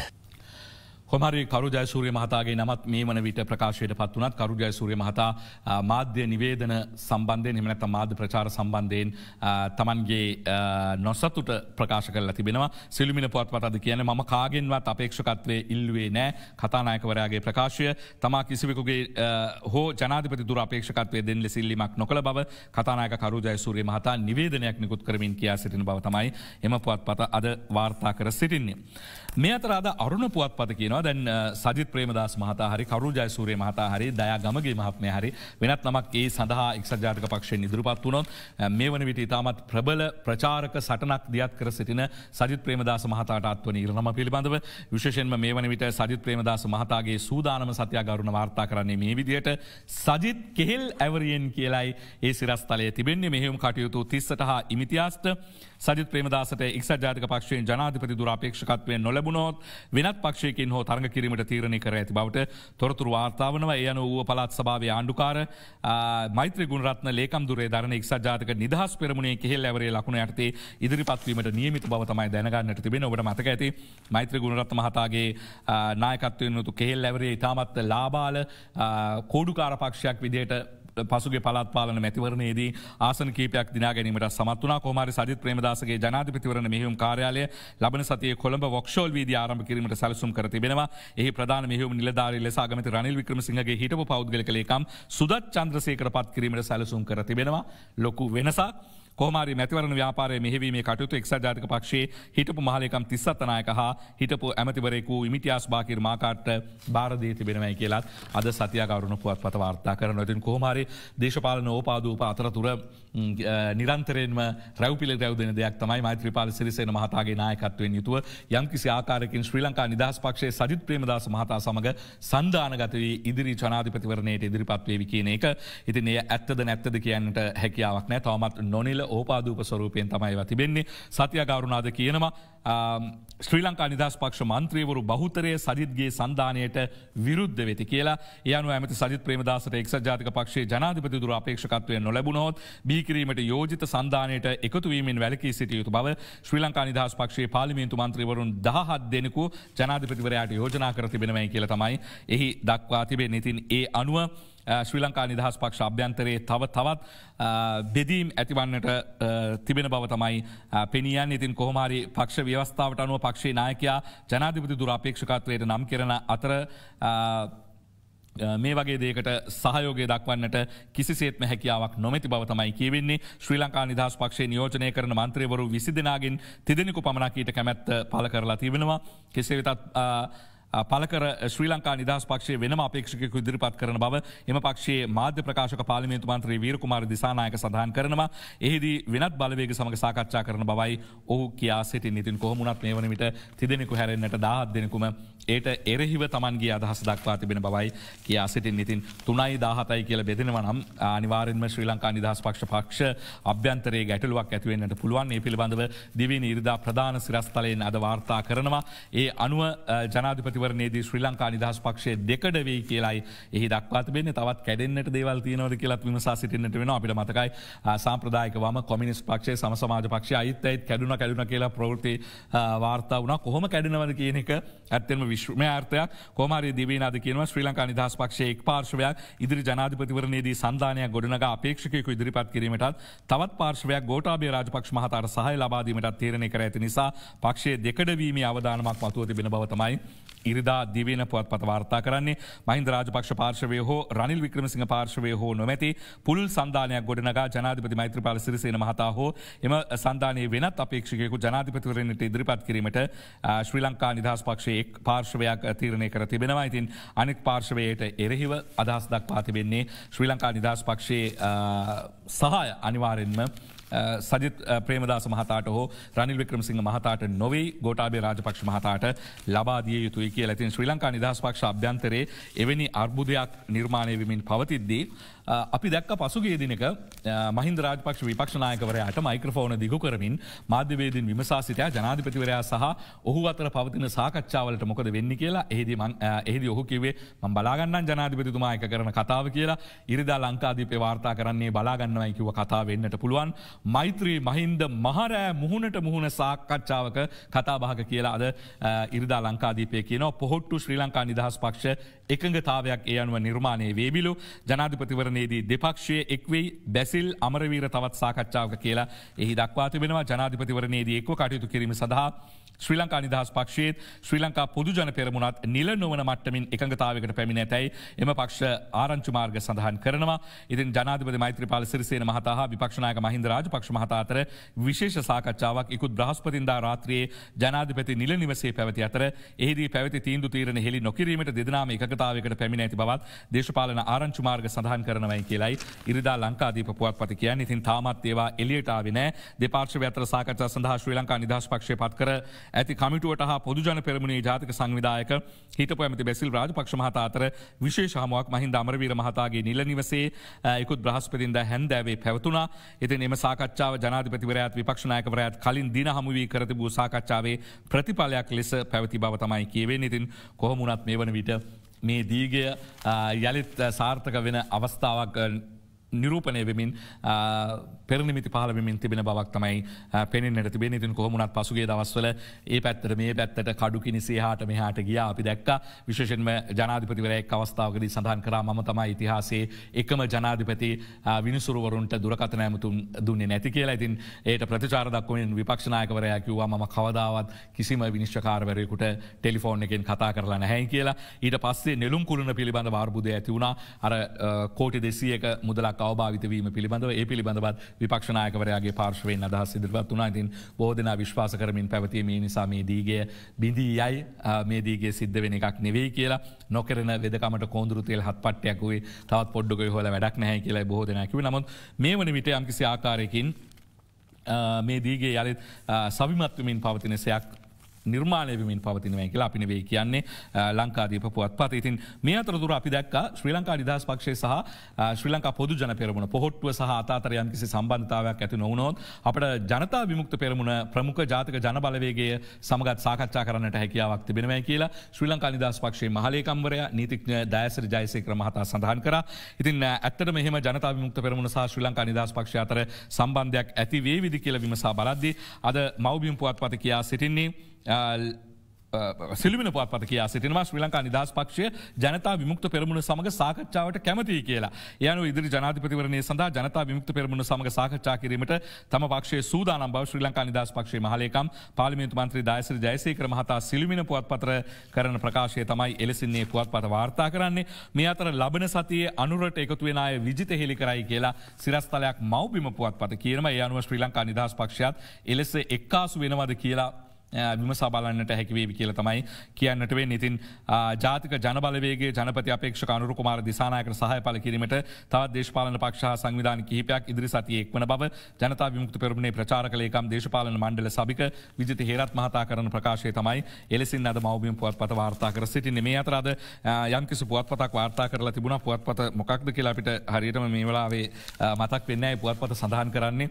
කොමරි කරු ජයසූරිය මහතාගේ නමත් මේ වන විට ප්‍රකාශයට පත් වනත් කරු ජයසූරිය මහතා මාධ්‍ය නිවේදන සම්බන්ධයෙන් එහෙම නැත්නම් මාධ්‍ය ප්‍රචාර සම්බන්ධයෙන් තමන්ගේ නොසතුට ප්‍රකාශ කරලා තිබෙනවා. සිළුමිණ පුවත්පත අද කියන්නේ මම කාගෙන්වත් අපේක්ෂකත්වයේ ඉල්ලුවේ නැහැ. කතානායකවරයාගේ ප්‍රකාශය තමා කිසිවෙකුගේ හෝ ජනාධිපති දුර අපේක්ෂකත්වයේ දෙන්න ලෙස ඉල්ලීමක් නොකළ බව කතානායක කරු ජයසූරිය මහතා නිවේදනයක් නිකුත් කරමින් කියා සිටින බව තමයි එම පුවත්පත අද වාර්තා කර සිටින්නේ. මේ අතර අද අරුණ පුවත්පත කියනවා දැන් සජිත් ප්‍රේමදාස මහතා හරි කරු ජයසූරිය මහතා හරි දයා ගමගේ මහත්මයා හරි වෙනත් නමක් ඒ සඳහා එක්සත් ජාතික පක්ෂයෙන් ඉදිරිපත් වුණොත් මේ වන විට ඉතාමත් ප්‍රබල ප්‍රචාරක සටනක් දියත් කර සිටින සජිත් ප්‍රේමදාස මහතාට අත්වන ඉරණම පිළිබඳව විශේෂයෙන්ම මේ වන විට සජිත් ප්‍රේමදාස මහතාගේ සූදානම සත්‍යාගාරුණ වාර්තා කරන්නේ මේ විදියට සජිත් කෙහෙල් ඇවරියෙන් කියලයි ඒ සිරස්තලයේ තිබෙන්නේ. මෙහෙයුම් කටයුතු තිස්සට හා ඉමිතියාස්ට සජිත් ප්‍රේමදාසට එක්සත් ජාතික පක්ෂයෙන් ජනාධිපති දුර අපේක්ෂකත්වයෙන් නොලැබුණොත් වෙනත් පක්ෂයකින් හෝ තරඟ කිරීමට තීරණය කර ඇති බවට තොරතුරු වාර්තා වනවා. ඒ අනුව ඌව පළාත් සභාවේ ආණ්ඩුකාර මෛත්‍රී ගුණරත්න ලේකම් දුරේ දරන එක්සත් ජාතික නිදහස් පෙරමුණේ කෙහෙල් ඇවරේ ලකුණ යටතේ ඉදිරිපත් වීමට නියමිත බව තමයි දැනගන්නට තිබෙන. ඔබට මතක ඇති මෛත්‍රී ගුණරත්න මහතාගේ නායකත්වයෙන් යුතු කෙහෙල් ඇවරේ ඉතාමත් ලාබාල කෝඩුකාර පක්ෂයක් විදිහට පසුගේ පළාත් පාලන මැතිවරණයේදී ආසන කීපයක් දිනා ගැනීමට සමත් වුණා. කොමාරි සජිත් ප්‍රේමදාසගේ ජනාධිපතිවරණ මෙහෙයුම් කාර්යාලය ලබන සතියේ කොළඹ වොක්ෂෝල් වීදිය ආරම්භ කිරීමට සැලසුම් කර තිබෙනවා. එහි ප්‍රධාන මෙහෙයුම් නිලධාරී ලෙස අගමැති රනිල් වික්‍රමසිංහගේ හිටපු පෞද්ගලික ලේකම් සුදත් චන්ද්‍රසේකර පත් කිරීමට සැලසුම් කර තිබෙනවා. ලොකු වෙනසක්. කොමාරි මැතිවරණ ව්‍යාපාරය මෙහිවීමේ කටයුතු එක්සත් ජාතික පක්ෂයේ හිටපු මහලේකම් තිස්සත් නායක හා හිටපු ඇමතිවරයෙකු ඉමිතියාස් බාකිර් මාකාට බාර දී තිබෙනවයි කියලාත් අද සත්‍යාගාරුණ පුවත්පත වාර්තා කරනවා. ඉතින් කොහොමාරි දේශපාලන ඕපාදූප අතරතුර නිරන්තරයෙන්ම රැව්පිලි රැව් දෙන දෙයක් තමයි මෛත්‍රීපාල සිරිසේන මහතාගේ නායකත්වයෙන් යුතුව යම්කිසි ආකාරයකින් ශ්‍රී ලංකා නිදහස් පක්ෂයේ සජිත් ප්‍රේමදාස මහතා සමග සන්දානගත වී ඉදිරි ජනාධිපතිවරණයට ඉදිරිපත් වේවි කියන එක. ඉතින් එය ඇත්තද නැත්තද කියන්නට හැකියාවක් නැහැ. තවමත් නොනිල ඕපාදූප ස්වරූපයෙන් තමයි තිබෙන්නේ. සත්‍යාගාරුණාද කියනවා ශ්‍රී ලංකා නිදහස් පක්ෂ මන්ත්‍රීවරු බහුතරය සජිත්ගේ සන්ධානයට විරුද්ධ වෙති කියලා. ඒ අනුව ඇමති සජිත් ප්‍රේමදාසට එක්සත් ජාතික පක්ෂයේ ජනාධිපති දුර අපේක්ෂකත්වයෙන් නොලැබුණොත් බිහිකිරීමට යෝජිත සන්ධානයට එකතු වීමෙන් වැළකී සිටිය යුතු බව ශ්‍රී ලංකා නිදහස් පක්ෂයේ පාර්ලිමේන්තු මන්ත්‍රීවරුන් දහහත් දෙනෙකු ජනාධිපතිවරයාට යෝජනා කර තිබෙනවයි කියලා තමයි එහි දක්වා තිබෙන්නේ. ඉතින් ඒ අනුව ශ්‍රී ලංකා නිදහස් පක්ෂ අභ්‍යන්තරයේ තව තවත් බෙදීම් ඇතිවන්නට තිබෙන බව තමයි පෙනියන්. ඉතින් කොහොමාරි පක්ෂ ව්‍යවස්ථාවට අනුව පක්ෂයේ නායකයා ජනාධිපති දුර අපේක්ෂකත්වයට නම් කරන අතර මේ වගේ දේකට සහයෝගය දක්වන්නට කිසිසේත්ම හැකියාවක් නොමැති බව තමයි කියවෙන්නේ. ශ්‍රී ලංකා නිදහස් පක්ෂයේ නියෝජනය කරන මන්ත්‍රීවරු විසි දෙනාගෙන් තිදෙනෙකු පමණක් ඊට කැමැත්ත පළ කරලා තිබෙනවා. කෙසේ වෙතත් පලකර ශ්‍රී ලංකා නිදහස් පක්ෂයේ වෙනම අපේක්ෂකයෙකු ඉදිරිපත් කරන බව එම පක්ෂයේ මාධ්‍ය ප්‍රකාශක පාර්ලිමේන්තු මන්ත්‍රී වීරකුමාර දිසානායක සඳහන් කරනවා. එහිදී වෙනත් බලවේග සමග සාකච්ඡා කරන බවයි ඔහු කියා සිටින්නේ. ඉතින් කොහොම වුණත් මේ වන විට තිදෙනෙකු හැරෙන්නට දහහත් දෙනෙකුම ඒට එරෙහිව තමන්ගේ අදහස් දක්වා තිබෙන බවයි කියා සිටින්නේ. ඉතින් තුනයි දහහතයි කියලා බෙදෙනවා නම් අනිවාර්යෙන්ම ශ්‍රී ලංකා නිදහස් පක්ෂ පක්ෂ අභ්‍යන්තරයේ ගැටලුවක් ඇති වෙන්නට පුළුවන්. මේ පිළිබඳව දිවයින ඉරිදා ප්‍රධාන සිරස්තලයෙන් අද වාර්තා කරනවා. ඒ අනුව ජනාධිපති වරනේදී ශ්‍රී ලංකා නිදහස් පක්ෂයේ දෙකඩ වෙයි කියලායි එහි දක්වා තිබෙන්නේ. තවත් කැඩෙන්නට දේවල් තියෙනවද කියලාත් විමසා සිටින්නට වෙනවා. අපිට මතකයි සාම්ප්‍රදායික වම කොමියුනිස්ට් පක්ෂය සම සමාජ පක්ෂය අයිත් අයිත් කැඩුණා කැඩුණා කියලා ප්‍රවෘත්ති වාර්තා වුණා. කොහොම කැඩෙනවද කියන එක ඇත්තෙන්ම විශ්වමය අර්ථයක්. කොහොම හරි දිවයිනාද කියනවා ශ්‍රී ලංකා නිදහස් පක්ෂයේ එක් පාර්ශවයක් ඉදිරි ජනාධිපතිවරණයේදී සන්ධානයක් ගොඩනගා අපේක්ෂකයෙකු ඉදිරිපත් කිරීමටත් තවත් පාර්ශවයක් ගෝඨාභය රාජපක්ෂ මහතාට සහාය ලබා දීමටත් තීරණය කර ඇති නිසා පක්ෂයේ දෙකඩ වීමේ අවදානමක් මතුව තිබෙන බව තමයි ඉරිදා දිවෙන පුවත්පත වාර්තා කරන්නේ මහින්ද රාජපක්ෂ පාර්ශවය හෝ රනිල් වික්‍රමසිංහ පාර්ශවය හෝ නොමැති පුළුල් සන්ධානයක් ගොඩනගා ජනාධිපති මෛත්‍රීපාල සිරිසේන මහතා හෝ එම සන්ධානයේ වෙනත් අපේක්ෂකයෙකු ජනාධිපතිවරණයට ඉදිරිපත් කිරීමට ශ්‍රී ලංකා නිදහස් පක්ෂයේ එක් පාර්ශවයක් තීරණය කර තිබෙනවා. ඉතින් අනෙක් පාර්ශවයට එරෙහිව අදහස් දක්වා තිබෙන්නේ ශ්‍රී ලංකා නිදහස් පක්ෂයේ සහාය අනිවාර්යෙන්ම සජිත් ප්‍රේමදාස මහතාට හෝ රනිල් වික්‍රමසිංහ මහතාට නොවේ ගෝඨාභය රාජපක්ෂ මහතාට ලබා දිය යුතුයි කියලා. ඉතින් ශ්‍රී ලංකා නිදහස් පක්ෂ අභ්‍යන්තරයේ එවැනි අර්බුදයක් නිර්මාණය වෙමින් පවතිද්දී අපි දැක්ක පසුගිය දිනක මහින්ද රාජපක්ෂ විපක්ෂ නායකවරයාට මයික්‍රොෆෝන දිගු කරමින් මාධ්‍යවේදීන් විමසා සිටියා ජනාධිපතිවරයා සහ ඔහු අතර පවතින සාකච්ඡාවලට මොකද වෙන්නේ කියලා. එහිදී මම එහිදී ඔහු කිව්වේ මම බලා ගන්නම් ජනාධිපතිතුමා එක කරන කතාව කියලා. ඉරිදා ලංකාදීපේ වාර්තා කරන්නේ බලා ගන්නවයි කිව්ව කතාව වෙන්නට පුළුවන්. මෛත්‍රී මහින්ද මහරෑ මුහුණට මුහුණ සාකච්ඡාවක කතාබහක කියලා අද ඉරිදා ලංකාදීපේ කියනවා. පොහොට්ටු ශ්‍රී ලංකා නිදහස් පක්ෂ එකඟතාවයක් ඒ අනුව නිර්මාණය වේවිලු. ජනාධිපතිවරණයේදී දෙපක්ෂයේ එක්වෙයි බැසිල් අමරවීර තවත් සාකච්ඡාවක කියලා එහි දක්වා තිබෙනවා. ජනාධිපතිවරණයේදී එක්ව කටයුතු කිරීම සඳහා ශ්‍රී ලංකා නිදහස් පක්ෂයේත් ශ්‍රී ලංකා පොදු ජන පෙරමුණත් නිල නොවන මට්ටමින් එකඟතාවයකට පැමිණ ඇතැයි එම පක්ෂ ආරංචි මාර්ග සඳහන් කරනවා. ඉතින් ජනාධිපති මෛත්‍රීපාල සිරිසේන මහතා හා විපක්ෂ නායක මහින්ද රාජපක්ෂ මහතා අතර විශේෂ සාකච්ඡාවක් ඉකුත් බ්‍රහස්පතින්දා රාත්‍රියේ ජනාධිපති නිල නිවසේ පැවති අතර එහිදී පැවති තීන්දුව තීරණ හෙළි නොකිරීමට දෙදෙනාම එකඟතාවයකට පැමිණ ඇති බවත් දේශපාලන ආරංචි මාර්ග සඳහන් කරනවායි කියලයි ඉරිදා ලංකාදීප පුවත්පත කියන්නේ. ඉතින් තාමත් ඒවා එළියට ආවේ නැහැ. දෙපාර්ශ්වය අතර සාකච්ඡා සඳහා ශ්‍රී ලංකා නිදහස් පක්ෂය පත් කර ඇති කමිටුවට හා පොදු ජන පෙරමුණේ ජාතික සංවිධායක හිටපු ඇමති බැසිල් රාජපක්ෂ මහතා අතර විශේෂ හමුවක් මහින්ද අමරවීර මහතාගේ නිල නිවසේ ඉකුත් බ්‍රහස්පතින්දා හැන්දෑවේ පැවතුණා. ඉතින් එම සාකච්ඡාව ජනාධිපතිවරයාත් විපක්ෂ නායකවරයාත් කලින් දින හමු වී කර තිබූ සාකච්ඡාවේ ප්‍රතිඵලයක් ලෙස පැවති බව තමයි කියවෙන්නේ. ඉතින් කොහොම වුණත් මේ වන විට මේ දීගය යළිත් සාර්ථක වෙන අවස්ථාවක් නිරූපණය වෙමින් පෙරනිමිති පහළ වෙමින් තිබෙන බවක් තමයි පෙනෙන්නට තිබෙන්නේ. ඉතින් කොහොමුණත් පසුගිය දවස්වල ඒ පැත්තට මේ පැත්තට කඩු කිනිසි එහාට මෙහාට ගියා අපි දැක්කා. විශේෂයෙන්ම ජනාධිපතිවරයා එක් අවස්ථාවකදී සඳහන් කරා මම තමයි ඉතිහාසයේ එකම ජනාධිපති විනිසුරුවරුන්ට දුරකථන ඇමතුම් දුන්නේ නැති කියලා. ඉතින් ඒට ප්‍රතිචාර දක්වමින් විපක්ෂ නායකවරයා කිව්වා මම කවදාවත් කිසිම විනිශ්චයකාරවරයෙකුට ටෙලිෆෝන් එකෙන් කතා කරලා නැහැ කියලා. ඊට පස්සේ නෙළුම් කුළුණ පිළිබඳව අර්බුදය ඇති වුණා. අර කෝටි දෙසීයක මුදලක් අවභාවිත වීම පිළිබඳව ඒ පිළිබඳවත් විපක්ෂ නායකවරයාගේ පාර්ශවයෙන් අදහස් ඉදිරිපත් වුණා. ඉතින් බොහෝ දෙනා විශ්වාස කරමින් පැවතිය මේ නිසා මේ දීගය බිඳී යයි මේ දීගය සිද්ධ වෙන එකක් නෙවෙයි කියලා. නොකරන වෙදකමට කොඳුරු තෙල් හත් පට්ටයක් උයි තවත් පොඩ්ඩකුයි හොයලා වැඩක් නැහැ කියලා බොහෝ දෙනා කිව්වේ. නමුත් මේ වන විට යම්කිසි ආකාරයකින් මේ දීගය යලිත් සවිමත් වෙමින් පවතින සයක් නිර්මාණය වෙමින් පවතිනවයි කියලා අපි නෙවෙයි කියන්නේ ලංකාදීප පුවත්පත. ඉතින් මේ අතරතුර අපි දැක්කා ශ්‍රී ලංකා නිදහස් පක්ෂය සහ ශ්‍රී ලංකා පොදු ජන පෙරමුණ පොහොට්ටුව සහ අතර යම්කිසි සම්බන්ධතාවයක් ඇති නොවුනොත් අපිට ජනතා විමුක්ත පෙරමුණ ප්‍රමුඛ ජාතික ජන බලවේගය සමගත් සාකච්ඡා කරන්නට හැකියාවක් තිබෙනවයි කියලා ශ්‍රී ලංකා නිදහස් පක්ෂයේ මහලේකම්වරයා නීතිඥ දයාසිරි ජයසේකර මහතා සඳහන් කරා. ඉතින් ඇත්තටම මෙහෙම ජනතා විමුක්ත පෙරමුණ සහ ශ්‍රී ලංකා නිදහස් පක්ෂය අතර සම්බන්ධයක් ඇති වේවිද කියලා විමසා බලද්දී අද මව්බිම් පුවත්පත කියා සිටින්නේ සිලිමින පුවත්පත කියා සිටිනවා ශ්‍රී ලංකා නිදහස් පක්ෂය ජනතා විමුක්ත පෙරමුණ සමග සාකච්ඡාවට කැමතියි කියලා. ඒ අනුව ඉදිරි ජනාධිපතිවරණය සඳහා ජනතා විමුක්ත පෙරමුණ සමග සාකච්ඡා කිරීමට තම පක්ෂයේ සූදානම් බව ශ්‍රී ලංකා නිදහස් පක්ෂයේ මහලේකම් පාර්ලිමේන්තු මන්ත්‍රී දයාසිරි ජයසේකර මහතා සිලිමින පුවත්පතට කරන ප්‍රකාශය තමයි එලෙසින් මේ පුවත්පත වාර්තා කරන්නේ. මේ අතර ලබන සතියේ අනුරට එකතු වෙන අය විජිත හෙළි කරයි කියලා සිරස්තලයක් මව්බිම පුවත්පත කියනවා. ඒ අනුව ශ්‍රී ලංකා නිදහස් පක්ෂයත් එලෙස එක්කාසු වෙනවද කියලා විමසා බලන්නට හැකිවේවි කියලා තමයි කියන්නට වෙන්නේ. ඉතින් ජාතික ජනබලවේගයේ ජනපති අපේක්ෂක අනුරු කුමාර දිසානායකට සහාය පළ කිරීමට තවත් දේශපාලන පක්ෂ හා සංවිධාන කිහිපයක් ඉදිරි සතියේ එක්වන බව ජනතා විමුක්ති පෙරමුණේ ප්‍රචාරක ලේකම් දේශපාලන මණ්ඩල සභික විජිත හේරත් මහතා කරන ප්‍රකාශය තමයි එලෙසින් අද මව්බිම් පුවත්පත වාර්තා කර සිටින්නේ. මේ අතර අද යම්කිසි පුවත්පතක් වාර්තා කරලා තිබුණා. පුවත්පත මොකක්ද කියලා අපිට හරියටම මේ වෙලාවේ මතක් වෙන්නේ නැහැ. පුවත්පත සඳහන් කරන්නේ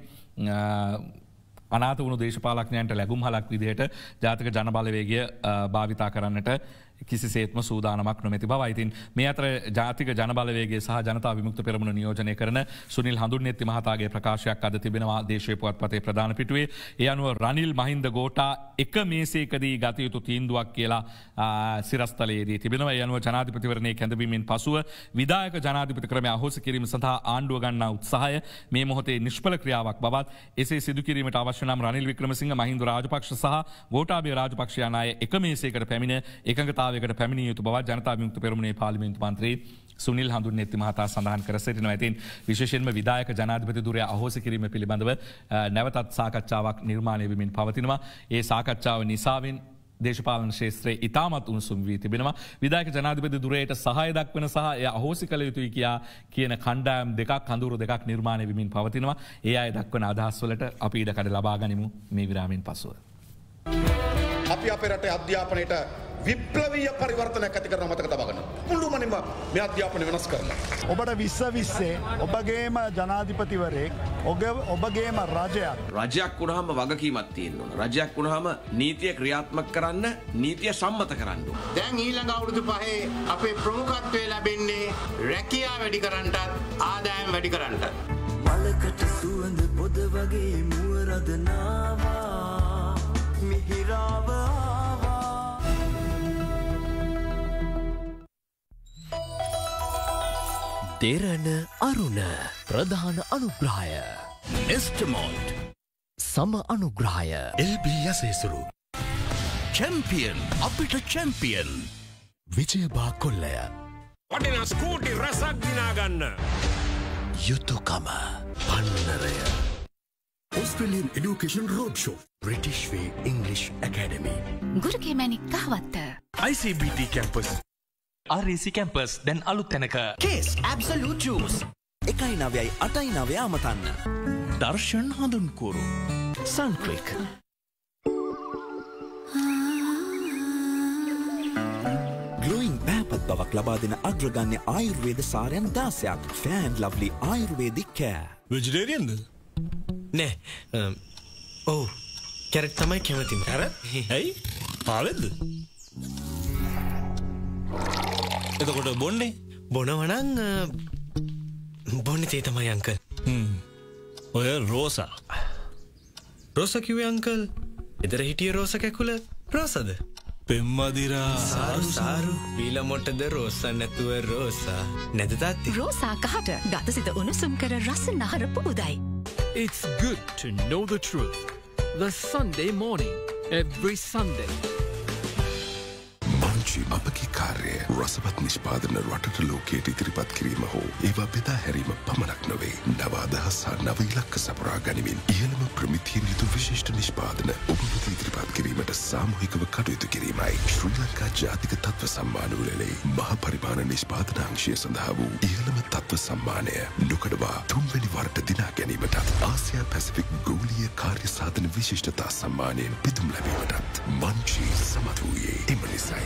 අනාත වුණු දේශපාලඥයන්ට ලැබුම් හලක් විදිහට ජාතික ජන බලවේගය භාවිතා කරන්නට කිසිසේත්ම සූදානමක් නොමැති බව. ඉතින් මේ අතර ජාතික ජන බලවේගයේ සහ ජනතා විමුක්ත පෙරමුණ නියෝජනය කරන සුනිල් හඳුන්නෙත්ති මහතාගේ ප්‍රකාශයක් අද තිබෙනවා දේශීය පුවත්පතේ ප්‍රධාන පිටුවේ. ඒ අනුව රනිල් මහින්ද ගෝඨා එක මේසයකදී ගත යුතු තීන්දුවක් කියලා සිරස්තලයේදී තිබෙනවා. ඒ අනුව ජනාධිපතිවරණයේ කැඳවීමෙන් පසුව විධායක ජනාධිපති ක්‍රමය අහෝසි කිරීම සඳහා ආණ්ඩුව ගන්නා උත්සාහය මේ මොහොතේ නිෂ්ඵල ක්‍රියාවක් බවත් එසේ සිදු කිරීමට අවශ්‍ය නම් රනිල් වික්‍රමසිංහ මහින්ද රාජපක්ෂ සහ ගෝඨාභය රාජපක්ෂ යන අය එක මේසයකට පැමිණ එකඟතාව සාකච්ඡාවකට පැමිණිය යුතු බව ජනතා විමුක්ති පෙරමුණේ පාර්ලිමේන්තු මන්ත්‍රී සුනිල් හඳුන්නෙත්ති මහතා සඳහන් කර සිටිනවා. ඉතින් විශේෂයෙන්ම විධායක ජනාධිපති ධුරය අහෝසි කිරීම පිළිබඳව නැවතත් සාකච්ඡාවක් නිර්මාණය වෙමින් පවතිනවා. ඒ සාකච්ඡාව නිසාවෙන් දේශපාලන ශේත්‍රයේ ඉතාමත් උණුසුම් වී තිබෙනවා. විධායක ජනාධිපති ධුරයට සහාය දක්වන සහ එය අහෝසි කළ යුතුයි කියා කියන කණ්ඩායම් දෙකක් කඳුරු දෙකක් නිර්මාණය වෙමින් පවතිනවා. ඒ අය දක්වන අදහස් වලට අපි ඉඩකඩ ලබා ගනිමු මේ විරාමයෙන් පසුව. අපි අපේ රටේ අධ්‍යාපනයට විප්ලවීය පරිවර්තනයක් ඇති කරන මතක තබා ගන්න. මුළුමනින්ම මේ අධ්‍යාපනය වෙනස් කරලා. ඔබට විස්ස විස්සේ ඔබගේම ජනාධිපතිවරයෙක් ඔබගේම රජයක්. රජයක් වුණාම වගකීමක් තියෙන්න ඕන. රජයක් වුණාම නීතිය ක්‍රියාත්මක කරන්න, නීතිය සම්මත කරන්න ඕන. දැන් ඊළඟ අවුරුදු පහේ අපේ ප්‍රමුඛත්වය ලැබෙන්නේ රැකියාව වැඩි කරන්නටත් ආදායම් වැඩි කරන්නටත්. මලකට සුවඳ පොද වගේ මුව රදනවා මිහිරාව දෙරණ අරුණ ප්‍රධාන අනුග්‍රහය එස්ටමෝන්ට් සම අනුග්‍රහය එල්බී යසේසුරු චැම්පියන් අපිට චැම්පියන් විජයබා කොල්ලය වටිනා ස්කූටි රසක් දිනාගන්න යුතුකම පන්නරය Australian Education Roadshow British Way English Academy ගුරුකේමැණික් Kahawatta I C B T campus R E C campus දැන් අලුත් තැනක Case Absolute Juice එකයි නවයයි අටයි නවය අමතන්න දර්ශන් හඳුන්කුරු Sunclick Glowing පැහැපත් බවක් ලබා දෙන අග්‍රගණ්‍ය ආයුර්වේද සාරයන් දාසයක් Fair and Lovely Ayurvedic Care වෙජිටේරියන්ද? නෑ ඔව් කැරට් තමයි කැමතිම. කැරට්? ඇයි? පාලෙද්ද? එතකොට බොන්නේ? බොනවනම් බොන්නේ තේ තමයි අංකල්. හ්ම්. ඔය රෝසා. රෝසා කිව්වේ අංකල්. එදර හිටිය රෝසා කැකුල රෝසාද? පෙම්මදිරා සාරු සාරු පීලා මොටද රෝසා නැතුව රෝසා නැද තාත්තේ? රෝසා කහට ගතසිත උණුසුම් කර රස නහර පුබුදයි. It's good to know the truth. The Sunday morning, every Sunday. Munchee අපගේ කාර්යය රසවත් නිෂ්පාදන රටට ලෝකයට ඉදිරිපත් කිරීම හෝ ඒවා බෙදා හැරීම පමණක් නොවේ. නව අදහස් හා නව ඉලක්ක සපුරා ගනිමින් ඉහළම ප්‍රමිතියෙන් යුතු විශිෂ්ට නිෂ්පාදන ඔබ වෙත ඉදිරිපත් කිරීමට සාමූහිකව කටයුතු කිරීමයි ශ්‍රී ලංකා ජාතික තත්ත්ව සම්මාන උළෙලේ මහ පරිමාණ නිෂ්පාදන අංශය සඳහා වූ ඉහළම තත්ත්ව සම්මානය නොකඩවා තුන්වැනි වරට දිනා ගැනීමටත් ආසියා පැසිෆික් ගෝලීය කාර්ය සාධන විශිෂ්ටතා සම්මානයෙන් පිදුම් ලැබීමටත් මංචි සමත් වූයේ එම නිසයි.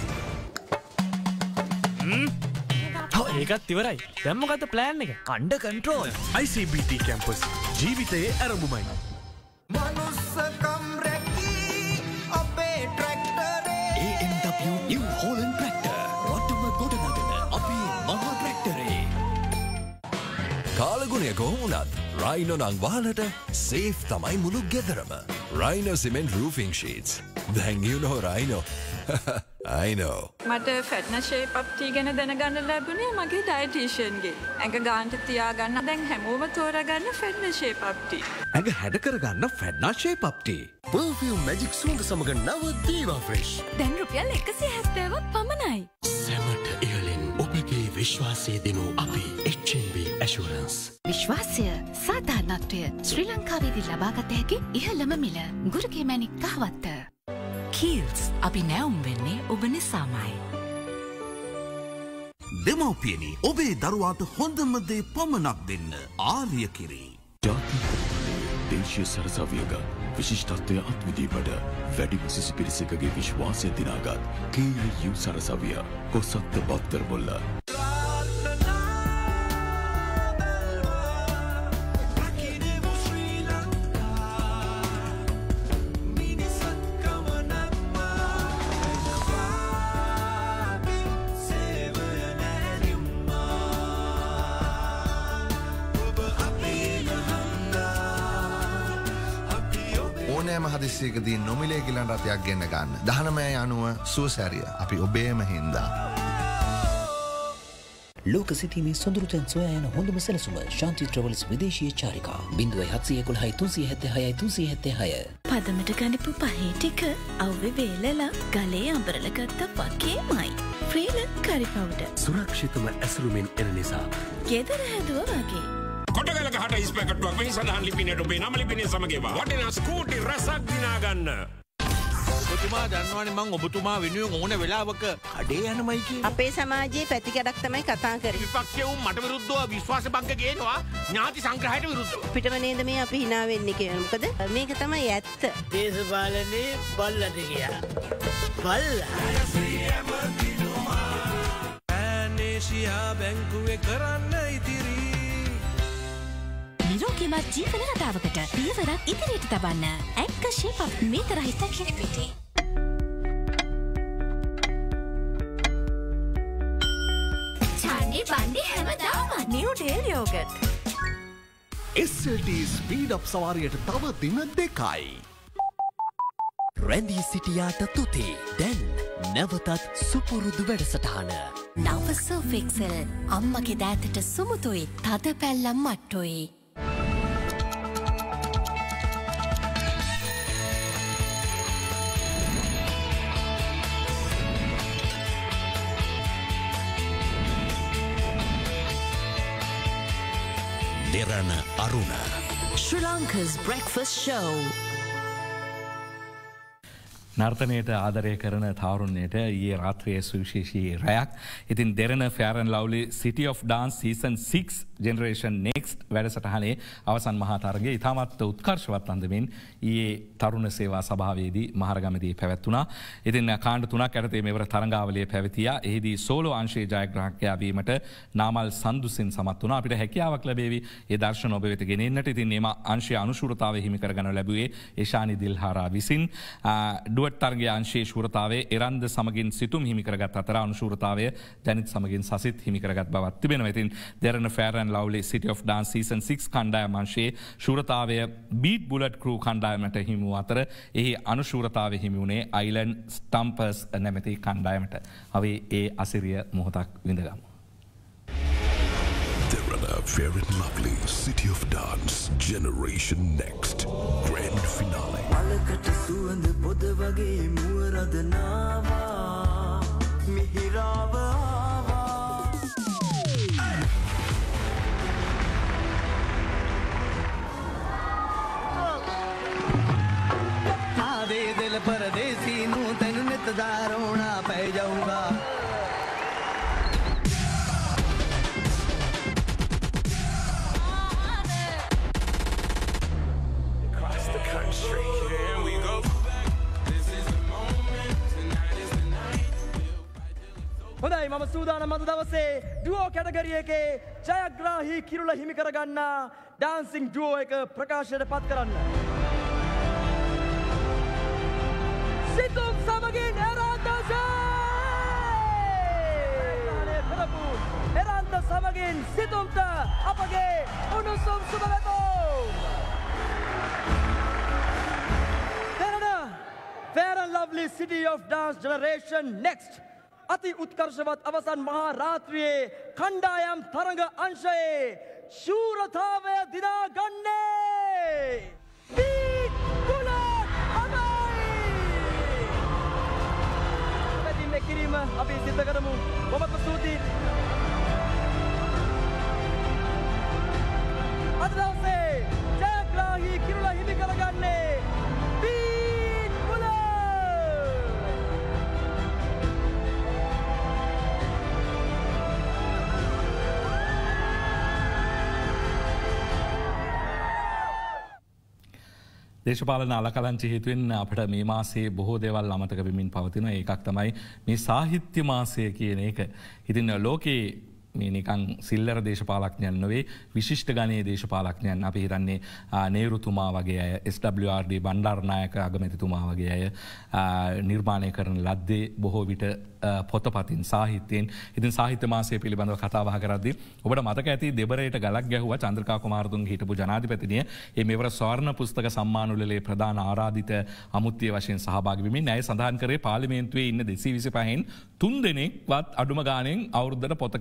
ඒකත් ඉවරයි. දැන් මොකද්ද ප්ලෑන් එක? Under control. I C B T campus ජීවිතයේ ආරම්භමයි. මනුස්සකම් රැකී අපේ ට්‍රැක්ටරේ A M W New Holland Tractor රටම ගොඩනගන අපේ මහා ට්‍රැක්ටරේ. කාලගුණය කොහොමුණත් රයිනෝ නං වහලට සේෆ් තමයි මුළු ගෙදරම. Rhino cement roofing sheets. Then you know Rhino. I know. මට ෆැට්නස් ෂේප් අප් ටී ගැන දැනගන්න ලැබුණේ මගේ ඩයටිෂියන්ගේ. ඇඟ ගානට තියාගන්න දැන් හැමෝම තෝරාගන්න ෆැට්නස් ෂේප් අප් ටී. ඇඟ හැඩ කරගන්න fitness shape up tea. Perfume Magic සුවඳ සමග නව දීවා ෆ්‍රෙෂ්. දැන් රුපියල් එකසිය හැත්තෑවක් පමණයි. සැමට ඉහලින් ඔබගේ විශ්වාසය දෙනු අපි H and B Assurance විශ්වාසය සාධාරණත්වය ශ්‍රී ලංකාවේදී ලබාගත හැකි ඉහළම මිල ගුරුකේමැණික් කහවත්ත. කීල්ස් අපි නැවුම් වෙන්නේ ඔබ නිසාමයි. දෙමව්පියනි ඔබේ දරුවාට හොඳම දේ පමණක් දෙන්න ආර්ය කිරි. දේශීය සරසවියක විශිෂ්ටත්වය අත්විඳීමට වැඩිම සිසු පිරිසකගේ විශ්වාසය දිනාගත් K I U සරසවිය කොසත්ත බත්තර බොල්ල. ඕනෑම හදිස්සියකදී නොමිලේ ගිලන් රථයක් ගෙන්න ගන්න. දහනමය යනුව සුවසැරිය අපි ඔබේම හින්දා. ලෝක සිටීමේ සොඳුරුතැන් සොයා යන හොඳම සැලසුම ශාන්ති ට්‍රැවල්ස් විදේශීය චාරිකා බිංදුවයි හත්සිය එකොළහයි තුන්සිය හැත්තෑ හයයි තුන්සිය හැත්තෑ හය. පදමට ගනිපු පහේ ටික අව්වේ වේලලා ගලේ අඹරල ගත්තා වගේමයි. ෆ්‍රීලන් කරි පවුඩර්. සුරක්ෂිතම ඇසුරුමින් එන නිසා. ගෙදර හැදුවා වගේ. කොටගලක හට ඉස්පැකට්ටුවක් මෙහි සඳහන් ලිපිනයට ඔබේ නම ලිපිනේ සමගේවා. වටිනා ස්කූටි රසක් දිනා ගන්න. ඔබතුමා දන්නවනේ මං ඔබතුමා වෙනුවෙන් ඕන වෙලාවක කඩේ යනමයි කියලා. අපේ සමාජයේ පැතිකඩක් තමයි කතා කරන්නේ. විපක්ෂය වුන් මට විරුද්ධව විශ්වාස භංග ගේනවා ඥාති සංග්‍රහයට විරුද්ධව. පිටම නේද මේ අපි hina වෙන්නේ කියලා. මොකද මේක තමයි ඇත්ත. දේශපාලනේ බල්ලට ගියා. බල්ලා. ඇනේෂියා බැංකුවේ කරන්න ඉතිරි. නිරෝගීමත් ජීවන රටාවකට පියවරක් ඉදිරියට තබන්න. ඇක්ක ෂේප් අප් මේතර හිත කිරිපිටි. චානි බණ්ඩි හැමදාම New Dale yoghurt. S L T speed up සවාරියට තව දින දෙකයි. රැඳී සිටියාට තුති. දැන් නැවතත් සුපුරුදු වැඩසටහන. නව සර්ෆෙක්සල් අම්මගේ දෑතට සුමුතුයි තද පැල්ලම් මට්ටුයි. දෙරණ අරුණ. Sri Lanka's breakfast show. නර්තනයට ආදරය කරන තවරුණයට ඊයේ රාත්‍රියේ සුවිශේෂී රැයක්. ඉතින් Derana Fair and Lovely City of Dance Season six Generation Next වැඩසටහනේ අවසන් මහා තරගය ඉතාමත් උත්කර්ෂවත් අන්දමින් ඊයේ තරුණ සේවා සභාවේදී මහරගමදී පැවැත්වුණා. ඉතින් කාණ්ඩ තුනක් යටතේ මෙවර තරඟාවලිය පැවතියා. එහිදී සෝලෝ අංශයේ ජයග්‍රාහකයා වීමට නාමල් සන්දුසින් සමත් වුණා. අපිට හැකියාවක් ලැබේවි ඒ දර්ශන ඔබ වෙත ගෙනෙන්නට. ඉතින් එම අංශයේ අනුශූරතාවය හිමි කරගනු ලැබුවේ ඒෂානි දිල්හාරා විසින්. ඩුවට් තරගයේ අංශයේ ශූරතාවයේ එරන්ද සමගින් සිතුම් හිමි කරගත් අතර අනුශූරතාවය ජනිත් සමගින් සසිත් හිමි කරගත් බවක් තිබෙනවා. ඉතින් Derana Fair and Lovely City of Dance Season six කණ්ඩායම අංශයේ ශූරතාවය බීට් බුලට් ක්‍රූ කණ්ඩායමට හිමි වූ අතර එහි අනුශූරතාවය හිමි වුණේ අයිලන්ඩ් ස්ටම්පර්ස් නැමැති කණ්ඩායමට. අපි ඒ අසිරිය මොහොතක් විඳගමු. Derana Fair and Lovely City of Dance Generation Next Grand Finale. පලකට සුවඳ පොද වගේ මුවරද නාවා මිහිරාව ආවා. आधे दिल परदेसी नू तेन नित दा रोना पै जाऊगा. හොඳයි මම සූදානම් අද දවසේ ඩුවෝ කැටගරිය එකේ ජයග්‍රාහී කිරුළ හිමි කරගන්න ඩාන්සිං ඩුවෝ එක ප්‍රකාශයට පත් කරන්න. සිතුම් සමගින් එරන්ද කරපු එරන්ද සමගින් සිතුම්ට අපගේ උණුසුම් සුබ වෙතෝ. දෙරණ Fair and Lovely City of Dance Generation Next අති උත්කර්ෂවත් අවසන් මහා රාත්‍රියේ කණ්ඩායම් තරඟ අංශයේ ශූරතාවය දිනා ගන්නේ බීට් බුලට් අමයි. පැතින්න කිරීම අපි සිද්ධ කරමු. බොහොම ස්තුතියි. අද දවසේ ජයග්‍රාහී කිරුළ හිමි කරගන්නේ බීට් බුලට්. දේශපාලන අලකලංචි හේතුවෙන් අපට මේ මාසේ බොහෝ දේවල් අමතක වෙමින් පවතින එකක් තමයි මේ සාහිත්‍ය මාසය කියන එක. ඉතින් ලෝකේ මේ නිකන් සිල්ලර දේශපාලඥයන් නොවේ විශිෂ්ට ගණයේ දේශපාලඥයන් අපි හිතන්නේ නේරුතුමා වගේ අය S W R D Bandaranaike අගමැතිතුමා වගේ අය නිර්මාණය කරන ලද්දේ බොහෝ විට පොතපතින් සාහිත්‍යයෙන්. ඉතින් සාහිත්‍ය මාසය පිළිබඳව කතා බහ කරද්දී ඔබට මතක ඇති දෙබරේට ගලක් ගැහුවා චන්ද්‍රකා කුමාරතුංග හිටපු ජනාධිපතිනිය. මේ මෙවර ස්වර්ණ පුස්තක සම්මානුලේ ප්‍රධාන ආරාධිත අමුත්‍ය වශයෙන් සහභාගී වෙමින් ණය සඳහන් කරේ පාර්ලිමේන්තුවේ ඉන්න දෙසිය විසිපහෙන් තුන් දෙනෙක්වත් අඩුම ගාණෙන් අවුරුද්දට පොතකින් භාගයක්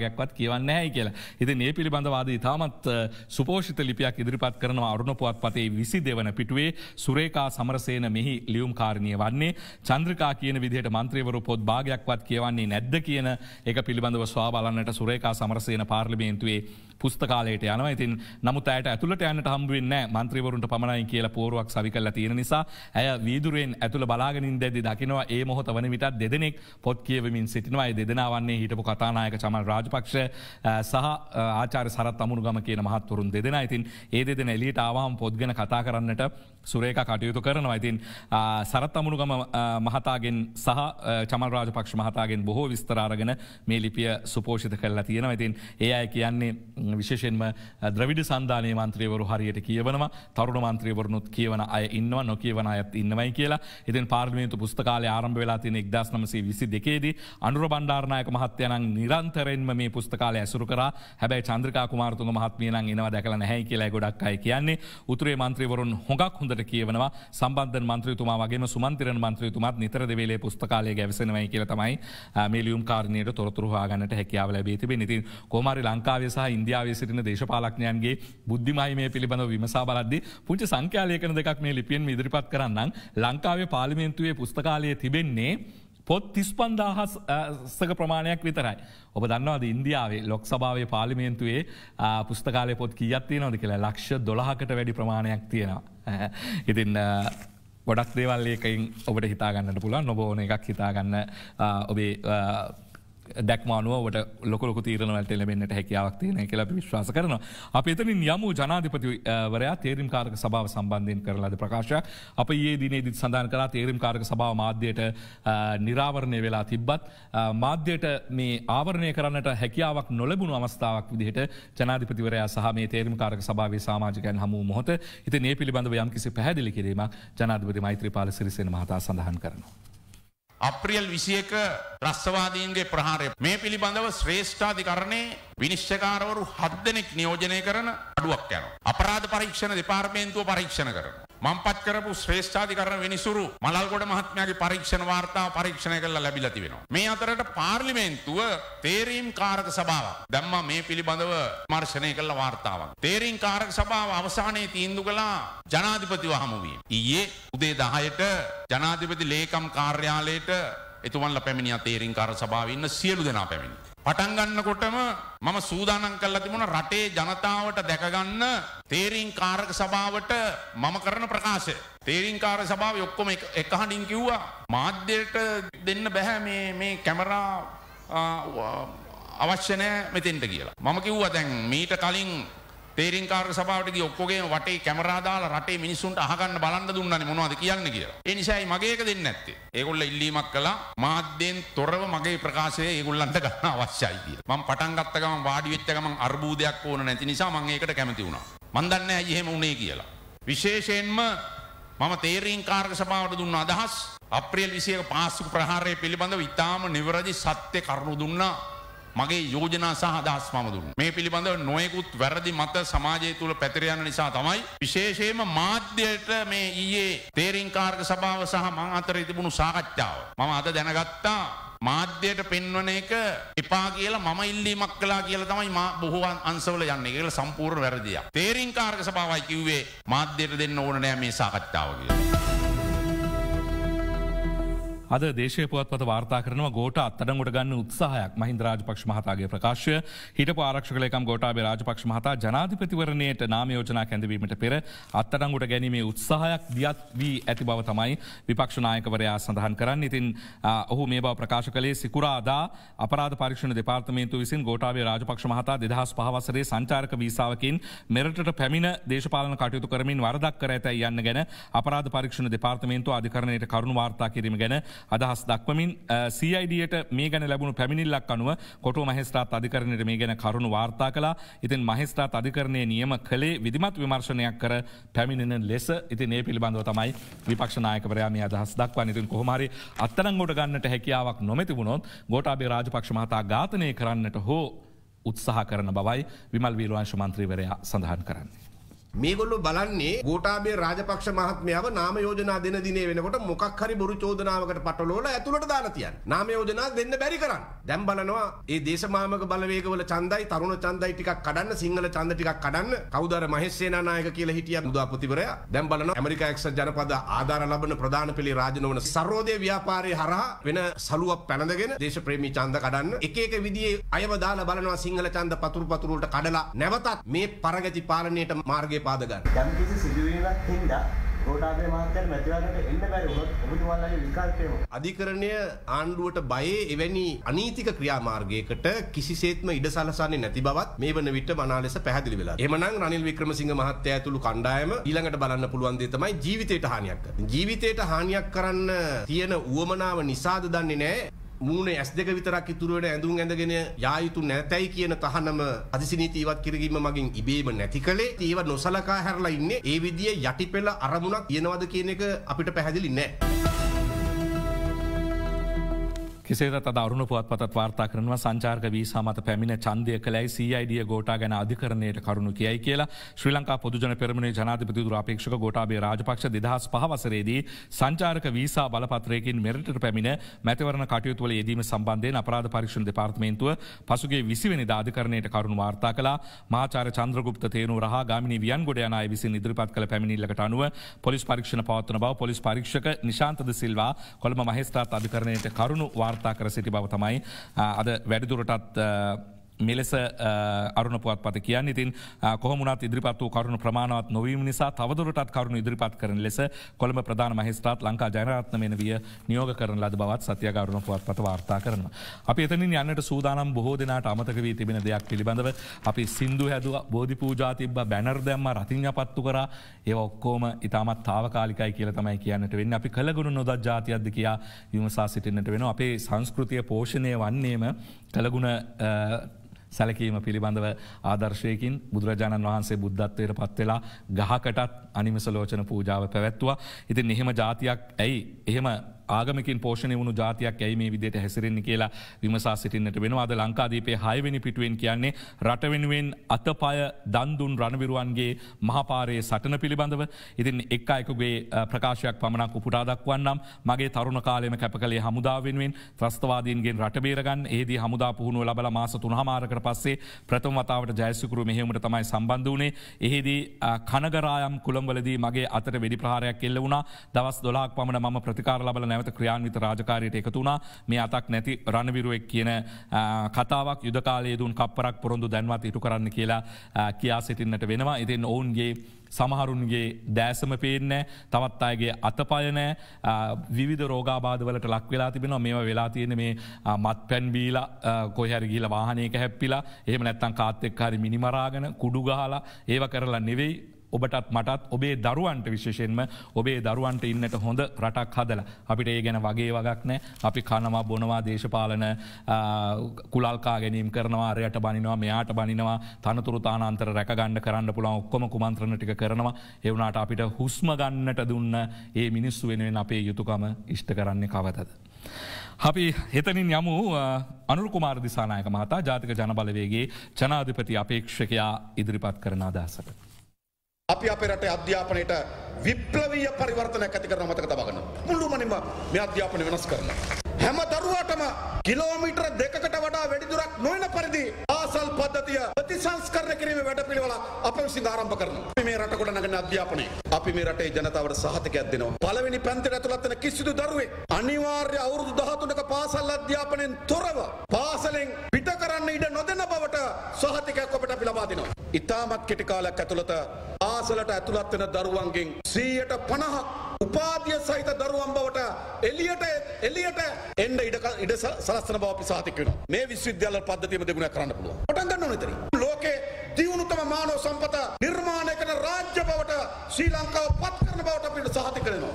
භාගයක්වත් කියවන්නේ නැහැ කියලා. ඉතින් මේ පිළිබඳව ආද ඉතාමත් සුපෝෂිත ලිපියක් ඉදිරිපත් කරනවා අරුණ පුවත්පතේ විසි දෙවන පිටුවේ සුරේකා සමරසේන මෙහි ලියුම්කාරණිය වන්නේ චන්ද්‍රිකා කියන විදිහට මන්ත්‍රීවරු පොත් භාගයක්වත් කියවන්නේ නැද්ද කියන එක පිළිබඳව සොයා බලන්නට සුරේකා සමරසේන පාර්ලිමේන්තුවේ පුස්තකාලයට යනවා. ඉතින් නමුත් ඇයට ඇතුළට යන්නට හම්බ වෙන්නේ නැහැ. මන්ත්‍රීවරුන්ට පමණයි කියලා පෝරුවක් සවි කරලා තියෙන නිසා ඇය වීදුරෙන් ඇතුළ බලාගෙන ඉඳද්දී දකිනවා ඒ මොහොත වන විටත් දෙදෙනෙක් පොත් කියවමින් සිටිනවා. ඒ දෙදෙනා වන්නේ හිටපු කතානායක චමල් රාජපක්ෂ සහ ආචාර්ය සරත් අමුණුගම කියන මහත්වරුන් දෙදෙනා. ඉතින් ඒ දෙදෙනා එළියට ආවම පොත් ගැන කතා කරන්නට සුරේකා කටයුතු කරනවා. ඉතින් සරත් අමුණුගම මහතාගෙන් සහ චමල් රාජපක්ෂ මහතාගෙන් බොහෝ විස්තර අරගෙන මේ ලිපිය සුපෝෂිත කරලා තියෙනවා. ඉතින් ඒ අය කියන්නේ විශේෂයෙන්ම ද්‍රවිඩ සන්ධානයේ මන්ත්‍රීවරු හරියට කියවනවා. තරුණ මන්ත්‍රීවරුනුත් කියවන අය ඉන්නවා, නොකියවන අයත් ඉන්නවයි කියලා. ඉතින් පාර්ලිමේන්තු පුස්තකාලය ආරම්භ වෙලා තියෙන එක්දාස් නවසිය විසි දෙකේ දී අනුර බණ්ඩාරනායක මහත්තයා නම් නිරන්තරයෙන්ම මේ පුස්තකාලය ඇසුරු කරා. හැබැයි චන්ද්‍රිකා කුමාරතුංග මහත්මිය නම් එනවා දැකලා නැහැයි කියලා ගොඩක් අය කියන්නේ. උතුරේ මන්ත්‍රීවරුන් හොඟක් හොඳට කියවනවා. සම්බන්ධන් මන්ත්‍රීතුමා වගේම සුමන්තිරන් මන්ත්‍රීතුමාත් නිතර දෙවේලේ පුස්තකාලය ගැවසෙනවයි කියලා තමයි මේ ලියුම්කාරණියට තොරතුරු හොයාගන්නට හැකියාව ලැබී තිබෙන්නේ. ඉතින් කොහොම හරි ලංකාවේ සහ ඉන්දියාවේ සිටින දේශපාලඥයන්ගේ බුද්ධිමය පිළිබඳව විමසා බලද්දී පුංචි සංඛ්‍යාලේඛන දෙකක් මේ ලිපියෙන් ඉදිරිපත් කරන්නම්. ලංකාවේ පාර්ලිමේන්තුවේ පුස්තකාලයේ තිබෙන්නේ පොත් තිස් පන්දාහක ප්‍රමාණයක් විතරයි. ඔබ දන්නවාද ඉන්දියාවේ ලොක් සභාවේ පාර්ලිමේන්තුවේ පුස්තකාලයේ පොත් කීයක් තියෙනවද කියලා? ලක්ෂ දොළහකට වැඩි ප්‍රමාණයක් තියෙනවා. ඉතින් ගොඩක් දේවල් ඒකෙන් ඔබට හිතාගන්නට පුළුවන්. ඔබ ඕන එකක් හිතාගන්න ඔබේ දැක්මානුව ඔබට ලොක ලොකු තීරණවලට එළඹෙන්නට හැකියාවක් තියෙනවා කියලා අපි විශ්වාස කරනවා. අපි එතනින් යමු ජනාධිපතිවරයා තේරීම් කාරක සභාව සම්බන්ධයෙන් කරන ලද ප්‍රකාශයක්. අප ඊයේ දිනේදීත් සඳහන් කළා තේරීම් කාරක සභාව මාධ්‍යයට නිරාවරණය වෙලා තිබ්බත් මාධ්‍යයට මේ ආවරණය කරන්නට හැකියාවක් නොලැබුණු අවස්ථාවක් විදිහට ජනාධිපතිවරයා සහ මේ තේරීම් කාරක සභාවේ සමාජිකයන් හමු මොහොත ඉතින් මේ පිළිබඳව යම්කිසි පැහැදිලි කිරීමක් ජනාධිපති මෛත්‍රීපාල සිරිසේන මහතා සඳහන් කරනවා. අප්‍රියල් විසියක ත්‍රස්තවාදීන්ගේ ප්‍රහාරය මේ පිළිබඳව ශ්‍රේෂ්ඨාධිකරණයේ විනිශ්චයකාරවරු හත් දෙනෙක් නියෝජනය කරන අඩුවක් යනවා. අපරාධ පරීක්ෂණ දෙපාර්තමේන්තුව පරීක්ෂණ කරනවා. මම පත් කරපු ශ්‍රේෂ්ඨාධිකරණ විනිසුරු මලල්ගොඩ මහත්මයාගේ පරීක්ෂණ වාර්තාව පරීක්ෂණය කරලා ලැබිලා තිබෙනවා. මේ අතරට පාර්ලිමේන්තුව තේරීම් කාරක සභාවක් දැම්මා මේ පිළිබඳව විමර්ශනය කළ වාර්තාවක්. තේරීම් කාරක සභාව අවසානයේ තීන්දුව කළා ජනාධිපතිව හමු වීම. ඊයේ උදේ දහයට ජනාධිපති ලේකම් කාර්යාලයට එතුමන්ලා පැමිණියා තේරීම් කාරක සභාවේ ඉන්න සියලු දෙනා පැමිණි. පටන් ගන්නකොටම මම සූදානම් කරලා තිබුණා රටේ ජනතාවට දැකගන්න තේරීම් කාරක සභාවට මම කරන ප්‍රකාශය. තේරීම් කාරක සභාවේ ඔක්කොම එක හඬින් කිව්වා මාධ්‍යයට දෙන්න බෑ මේ මේ කැමරා අවශ්‍ය නැහැ මෙතෙන්ට කියලා. මම කිව්වා දැන් මීට කලින් තේරීම් කාරක සභාවට ගිය ඔක්කොගේම වටේ කැමරා දාලා රටේ මිනිස්සුන්ට අහගන්න බලන්න දුන්නානේ මොනවද කියන්නේ කියලා. ඒ නිසායි මගේ එක දෙන්නේ නැත්තේ. ඒගොල්ලෝ ඉල්ලීමක් කළා මාධ්‍යෙන් තොරව මගේ ප්‍රකාශය ඒගොල්ලන්ට ගන්න අවශ්‍යයි කියලා. මම පටන් ගත්ත ගමන් වාඩි වෙච්ච ගමන් අර්බුදයක් ඕන නැති නිසා මම ඒකට කැමති වුණා. මන් දන්නේ නැහැ ඇයි එහෙම වුනේ කියලා. විශේෂයෙන්ම මම තේරීම් කාරක සභාවට දුන්න අදහස් අප්‍රේල් විසියක පාස්කු ප්‍රහාරය පිළිබඳව ඉතාම නිවැරදි සත්‍ය කරුණු දුන්නා. මගේ යෝජනා සහ අදහස් මම දුන්නා. මේ පිළිබඳව නොයෙකුත් වැරදි මත සමාජය තුල පැතිර යන නිසා තමයි විශේෂයෙන්ම මාධ්‍යයට මේ ඊයේ තේරීම් කාරක සභාව සහ මම අතර තිබුණු සාකච්ඡාව මම අද දැනගත්තා මාධ්‍යයට පෙන්වන එක එපා කියලා මම ඉල්ලීමක් කළා කියලා තමයි මා බොහෝ අංශවල යන්නේ. ඒක සම්පූර්ණ වැරදියක්. තේරීම් කාරක සභාවයි කිව්වේ මාධ්‍යයට දෙන්න ඕන නෑ මේ සාකච්ඡාව කියලා. අද දේශීය පුවත්පත වාර්තා කරනවා ගෝඨ අත්අඩංගුවට ගන්න උත්සාහයක් මහින්ද රාජපක්ෂ මහතාගේ ප්‍රකාශය. හිටපු ආරක්ෂක ලේකම් ගෝඨාභය රාජපක්ෂ මහතා ජනාධිපතිවරණයට නාම යෝජනා කැඳවීමට පෙර අත්අඩංගුවට ගැනීමේ උත්සාහයක් දියත් වී ඇති බව තමයි විපක්ෂ නායකවරයා සඳහන් කරන්නේ. ඉතින් ඔහු මේ බව ප්‍රකාශ කළේ සිකුරාදා අපරාධ පරීක්ෂණ දෙපාර්තමේන්තුව විසින් ගෝඨාභය රාජපක්ෂ මහතා දෙදහස් පහ වසරේ සංචාරක වීසාවකින් මෙරටට පැමිණ දේශපාලන කටයුතු කරමින් වරදක් කර ඇතැයි යන්න ගැන අපරාධ පරීක්ෂණ දෙපාර්තමේන්තුව අධිකරණයට කරුණු වාර්තා කිරීම ගැන අදහස් දක්වමින් සී අයි ඩීයට මේ ගැන ලැබුණු පැමිණිල්ලක් අනුව කොටුව මහේස්ත්‍රාත් අධිකරණයට මේ ගැන කරුණු වාර්තා කළා. ඉතින් මහේස්ත්‍රාත් අධිකරණයේ නියම කළේ විධිමත් විමර්ශනයක් කර පැමිණෙන ලෙස. ඉතින් මේ පිළිබඳව තමයි විපක්ෂ නායකවරයා මේ අදහස් දක්වන්නේ. ඉතින් කොහොම හරි අත්අඩංගුවට ගන්නට හැකියාවක් නොමැති වුණොත් ගෝඨාභය රාජපක්ෂ මහතා ඝාතනය කරන්නට හෝ උත්සාහ කරන බවයි විමල් වීරවංශ මන්ත්‍රීවරයා සඳහන් කරන්නේ. මේගොල්ලෝ බලන්නේ ගෝඨාභය රාජපක්ෂ මහත්මයාව නාම යෝජනා දෙන දිනේ වෙනකොට මොකක් හරි බොරු චෝදනාවකට පටලවලා ඇතුළට දාලා තියන්නේ. නාම යෝජනා දෙන්න බැරි කරන්නේ. දැන් බලනවා මේ දේශමාමක බලවේගවල ඡන්දයි තරුණ ඡන්දයි ටිකක් කඩන්න සිංහල ඡන්ද ටිකක් කඩන්න කවුද අර මහේස් සේනානායක කියලා හිටියා මුදාපතිවරයා. දැන් බලනවා ඇමරිකා එක්සත් ජනපද ආධාර ලබන ප්‍රධාන පෙළේ රාජනවන සර්වෝදය ව්‍යාපාරයේ හරහා වෙන සලුවක් පැනඳගෙන දේශප්‍රේමී ඡන්ද කඩන්න එක එක විදිහේ අයව දාලා බලනවා සිංහල ඡන්ද පතුරු පතුරු වලට කඩලා නැවතත් මේ පරගති පාලනයට මාර්ගය පාද ගන්න. යම් කිසි සිදුවීමක් හින්දා ගෝඨාභය මහත්තයාට මැතිවරණයට එන්න බැරි වුණොත් ඔබතුමාලගේ විකල්පය මොකක්ද? අධිකරණය ආණ්ඩුවට බයේ එවැනි අනීතික ක්‍රියාමාර්ගයකට කිසිසේත්ම ඉඩ සලසන්නේ නැති බවත් මේ වන විට මනා ලෙස පැහැදිලි වෙලා. එහෙමනම් රනිල් වික්‍රමසිංහ මහත්තයා ඇතුළු කණ්ඩායම ඊළඟට බලන්න පුළුවන් දේ තමයි ජීවිතයට හානියක් කරන. ජීවිතයට හානියක් කරන්න තියෙන උවමනාව නිසාද දන්නේ නැහැ. මූණේ ඇස් දෙක විතරක් ඉතුරු වෙන ඇඳුම් ඇඳගෙන යා යුතු නැතයි කියන තහනම අධිසිනීති ඉවත් කිරීම මගින් ඉබේම නැති කලේ ඒව නොසලකා හැරලා ඉන්නේ ඒ විදිය යටිපෙළ අරමුණක් තියනවද කියන එක අපිට පැහැදිලි නැහැ. කෙසේත් අද අරුණ පුවත්පතත් වාර්තා කරනවා සංචාරක වීසා මත පැමිණ ඡන්දය කළයි සී අයි ඩී ගෝඨා ගැන අධිකරණයට කරුණු කියයි කියලා ශ්‍රී ලංකා පොදුජන පෙරමුණේ ජනාධිපතිතුරු අපේක්ෂක ගෝඨාභය රාජපක්ෂ දෙදහස් පහ වසරේදී සංචාරක වීසා බලපත්‍රයකින් මෙරටට පැමිණ මැතිවරණ කටයුතු වල යෙදීම සම්බන්ධයෙන් අපරාධ පරීක්ෂණ දෙපාර්තමේන්තුව පසුගිය විසි වෙනිදා අධිකරණයට කරුණු වාර්තා කළා. මහාචාර්ය චන්ද්‍රගුප්ත තේනූ රහා ගාමිණී වියන්ගොඩ යන අය විසින් ඉදිරිපත් කළ පැමිණිල්ලකට අනුව පොලිස් පරීක්ෂණ පවත්වන බව පොලිස් පරීක්ෂක නිශාන්ත ද සිල්වා කොළඹ මහේස්ත්‍රාත් අධිකරණයට කරුණු වාර්තා කර සිටි බව තමයි අද වැඩිදුරටත් මෙලෙස අරුණ පුවත්පත කියන්නේ. ඉතින් කොහොමුණත් ඉදිරිපත් වූ කරුණු ප්‍රමාණවත් නොවීම නිසා තවදුරටත් කරුණු ඉදිරිපත් කරන ලෙස කොළඹ ප්‍රධාන මහේස්ත්‍රාත් ලංකා ජයරත්න මෙනවිය නියෝග කරන ලද බවත් සත්‍යග අරුණ පුවත්පත වාර්තා කරනවා. අපි එතනින් යන්නට සූදානම් බොහෝ දෙනාට අමතක වී තිබෙන දෙයක් පිළිබඳව අපි සින්දු හැදුවා, බෝධි පූජා තිබ්බා, බැනර් දැම්මා, රතිඤ්ඤාපත්තු කරා. ඒවා ඔක්කොම ඉතාමත් తాවකාලිකයි කියලා තමයි කියන්නට වෙන්නේ. අපි කළගුණ නොදත් ජාතියක්ද කියා විමසා සිටින්නට වෙනවා. අපේ සංස්කෘතිය පෝෂණය වන්නේම කළගුණ සැලකීම පිළිබඳව ආදර්ශයකින් බුදුරජාණන් වහන්සේ බුද්ධත්වයට පත්වෙලා ගහකටත් අනිමස ලෝචන පූජාව පැවැත්තුවා. ඉතින් එහෙම ජාතියක් ඇයි එහෙම ආගමකින් පෝෂණය වුණු ජාතියක් ඇයි මේ විදිහට හැසිරෙන්නේ කියලා විමසා සිටින්නට වෙනවා. අද ලංකාදීපේ හය වෙනි පිටුවෙන් කියන්නේ රට වෙනුවෙන් අතපය දන් දුන් රණවිරුවන්ගේ මහපාරේ සටන පිළිබඳව. ඉතින් එක් අයෙකුගේ ප්‍රකාශයක් පමණක් උපුටා දක්වන්නම්. මගේ තරුණ කාලෙම කැප කළේ හමුදාව වෙනුවෙන් ත්‍රස්තවාදීන්ගෙන් රට බේරගන්න. එහිදී හමුදා පුහුණුව ලබලා මාස තුනමාරකට පස්සේ ප්‍රථම වතාවට ජයසිකුරු මෙහෙයුමට තමයි සම්බන්ධ වුණේ. එහිදී කනගරායම් කුළඹවලදී මගේ අතට වෙඩි ප්‍රහාරයක් එල්ල වුණා. දවස් දොළහක් පමණ මම ප්‍රතිකාර ලබලා නැවත ක්‍රියාන්විත රාජකාරියට එකතු වුණා. මේ අතක් නැති රණවිරුවෙක් කියන කතාවක් යුද කාලයේ දුන් කප්පරක් පොරොන්දු දැන්වත් ඉටු කරන්න කියලා කියා සිටින්නට වෙනවා. ඉතින් ඔවුන්ගේ සමහරුන්ගේ දෑසම පේන්නේ, තවත් අයගේ අතපය නෑ, විවිධ රෝගාබාධවලට ලක් වෙලා තිබෙනවා. මේවා වෙලා තියෙන්නේ මේ මත්පැන් බීලා කොහේ හරි ගිහලා වාහනයක හැප්පිලා, එහෙම නැත්නම් කාත් එක්ක හරි මිනිමරාගෙන කුඩු ගහලා ඒව කරලා නෙවෙයි. ඔබටත් මටත් ඔබේ දරුවන්ට විශේෂයෙන්ම ඔබේ දරුවන්ට ඉන්නට හොඳ රටක් හදලා අපිට ඒ ගැන වගේ වගක් නෑ. අපි කනවා බොනවා දේශපාලන කුලල්කා ගැනීම කරනවා, අරයට බනිනවා, මෙයාට බනිනවා, තනතුරු තානාන්තර රැකගන්න කරන්න පුළුවන් ඔක්කොම කුමන්ත්‍රණ ටික කරනවා. ඒ වුණාට අපිට හුස්ම ගන්නට දුන්න ඒ මිනිස්සු වෙනුවෙන් අපේ යුතුයකම ඉෂ්ට කරන්නේ කවදද? අපි හෙතනින් යමු අනුර කුමාර දිසානායක මහතා ජාතික ජනබලවේගයේ ජනාධිපති අපේක්ෂකයා ඉදිරිපත් කරන අදහසට. අපි අපේ රටේ අධ්‍යාපනයට විප්ලවීය පරිවර්තනයක් ඇති කරන මතක තබා ගන්න. මුළුමනින්ම මේ අධ්‍යාපනය වෙනස් කරනවා. හැම දරුවාටම කිලෝමීටර දෙකකට වඩා වැඩි දුරක් නොවන පරිදි ආසල් පද්ධතිය ප්‍රතිසංස්කරණය කිරීමේ වැඩපිළිවෙල අප විසින් ආරම්භ කරනවා. අපි මේ රට කොට නගන අධ්‍යාපනය අපි මේ රටේ ජනතාවට සහතිකයක් දෙනවා. පළවෙනි පන්තියට ඇතුළත් වෙන කිසිදු දරුවෙක් අනිවාර්ය අවුරුදු දහතුනක පාසල් අධ්‍යාපනයෙන් තොරව පාසලෙන් පිට කරන්න ඉඩ නොදෙන බවට සහතිකයක් ඔබට අපි ලබා දෙනවා. ඉතාමත් කෙටි කාලයක් ඇතුළත පාසලට ඇතුළත් වෙන දරුවන්ගෙන් සීයට පනහක් උපාධිය සහිත දරුවන් බවට එළියට එළියට එන්න ඉඩ ඉඩ සලස්වන බව අපි සාතික වෙනවා. මේ විශ්වවිද්‍යාල පද්ධතියම දෙගුණයක් කරන්න පුළුවන්. පටන් ගන්න ඕනේ ඉතින්. ලෝකේ දියුණුතම මානව සම්පත නිර්මාණය කරන රාජ්‍ය බවට ශ්‍රී ලංකාව පත් කරන බවට අපිට සාතික වෙනවා.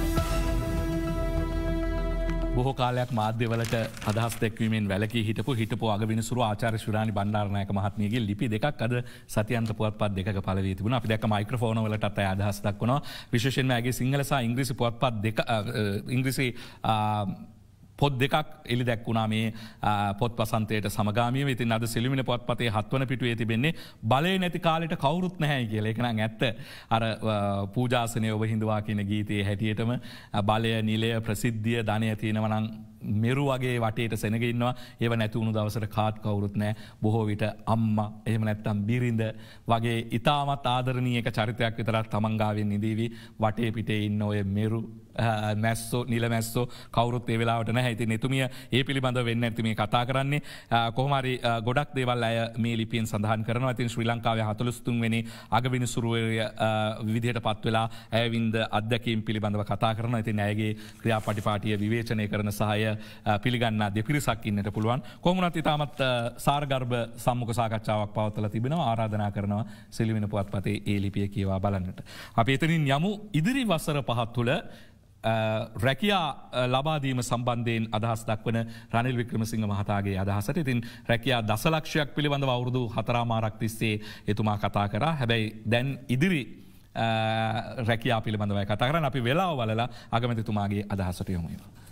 බොහෝ කාලයක් මාධ්‍යවලට අදහස් දැක්වීමෙන් වැළකී හිටපු හිටපු අගවිනිසුරු ආචාර්ය ශිරාණි බණ්ඩාරනායක මහත්මියගේ ලිපි දෙකක් අද සතියන්ත පුවත්පත් දෙකක පළ වී තිබුණා. අපි දැක්ක මයික්‍රොෆෝන වලටත් අය අදහස් දක්වනවා. විශේෂයෙන්ම ඇගේ සිංහල සහ ඉංග්‍රීසි පුවත්පත් දෙක ඉංග්‍රීසි පොත් දෙකක් එලි දැක්වුණා මේ පොත් පසන්තයට සමගාමීව. ඉතින් අද සිළුමිණ පොත්පතේ හත්වන පිටුවේ තිබෙන්නේ බලය නැති කාලෙට කවුරුත් නැහැ කියලා. ඒක නම් ඇත්ත. අර පූජාසනය ඔබ හිඳුවා කියන ගීතයේ හැටියටම බලය, නිලය, ප්‍රසිද්ධිය, ධනය තියෙනවා නම් මෙරු වගේ වටේට සෙනග ඉන්නවා. ඒව නැති වුණු දවසට කාත් කවුරුත් නැහැ. බොහෝ විට අම්මා එහෙම නැත්නම් බිරිඳ වගේ ඊටමත් ආදරණීයක චරිතයක් විතරක් තමන් ගාවෙන් ඉඳීවි වටේ පිටේ ඉන්න ඔය මෙරු මැස්සෝ නිල මැස්සෝ කවුරුත් ඒ වෙලාවට නැහැ. ඉතින් එතුමිය ඒ පිළිබඳව වෙන්න ඇති මේ කතා කරන්නේ. කොහොම හරි ගොඩක් දේවල් අය මේ ලිපියෙන් සඳහන් කරනවා. ඉතින් ශ්‍රී ලංකාවේ හතළිස් තුන් වෙනි අගවිනිසුරුවය විදිහට පත් වෙලා ඇයවින්ද අත්දැකීම් පිළිබඳව කතා කරනවා. ඉතින් ඇයගේ ක්‍රියාපටිපාටිය විවේචනය කරන සහය පිළිගන්නා දෙපිරිසක් ඉන්නට පුළුවන්. කොහොම වුණත් ඉතාමත් සාරගර්භ සම්මුඛ සාකච්ඡාවක් පවත්වලා තිබෙනවා. ආරාධනා කරනවා සිළුමිණ පුවත්පතේ ඒ ලිපිය කියවා බලන්නට. අපි එතනින් යමු ඉදිරි වසර පහක් තුළ රැකියා ලබාදීම සම්බන්ධයෙන් අදහස් දක්වන රනිල් වික්‍රමසිංහ මහතාගේ අදහසට. ඉතින් රැකියා දසලක්ෂයක් පිළිබඳව අවුරුදු හතරමාරක් තිස්සේ එතුමා කතා කරා. හැබැයි දැන් ඉදිරි රැකියා පිළිබඳවයි කතා කරන්නේ. අපි වෙලාව බලලා අගමැතිතුමාගේ අදහසට යමු.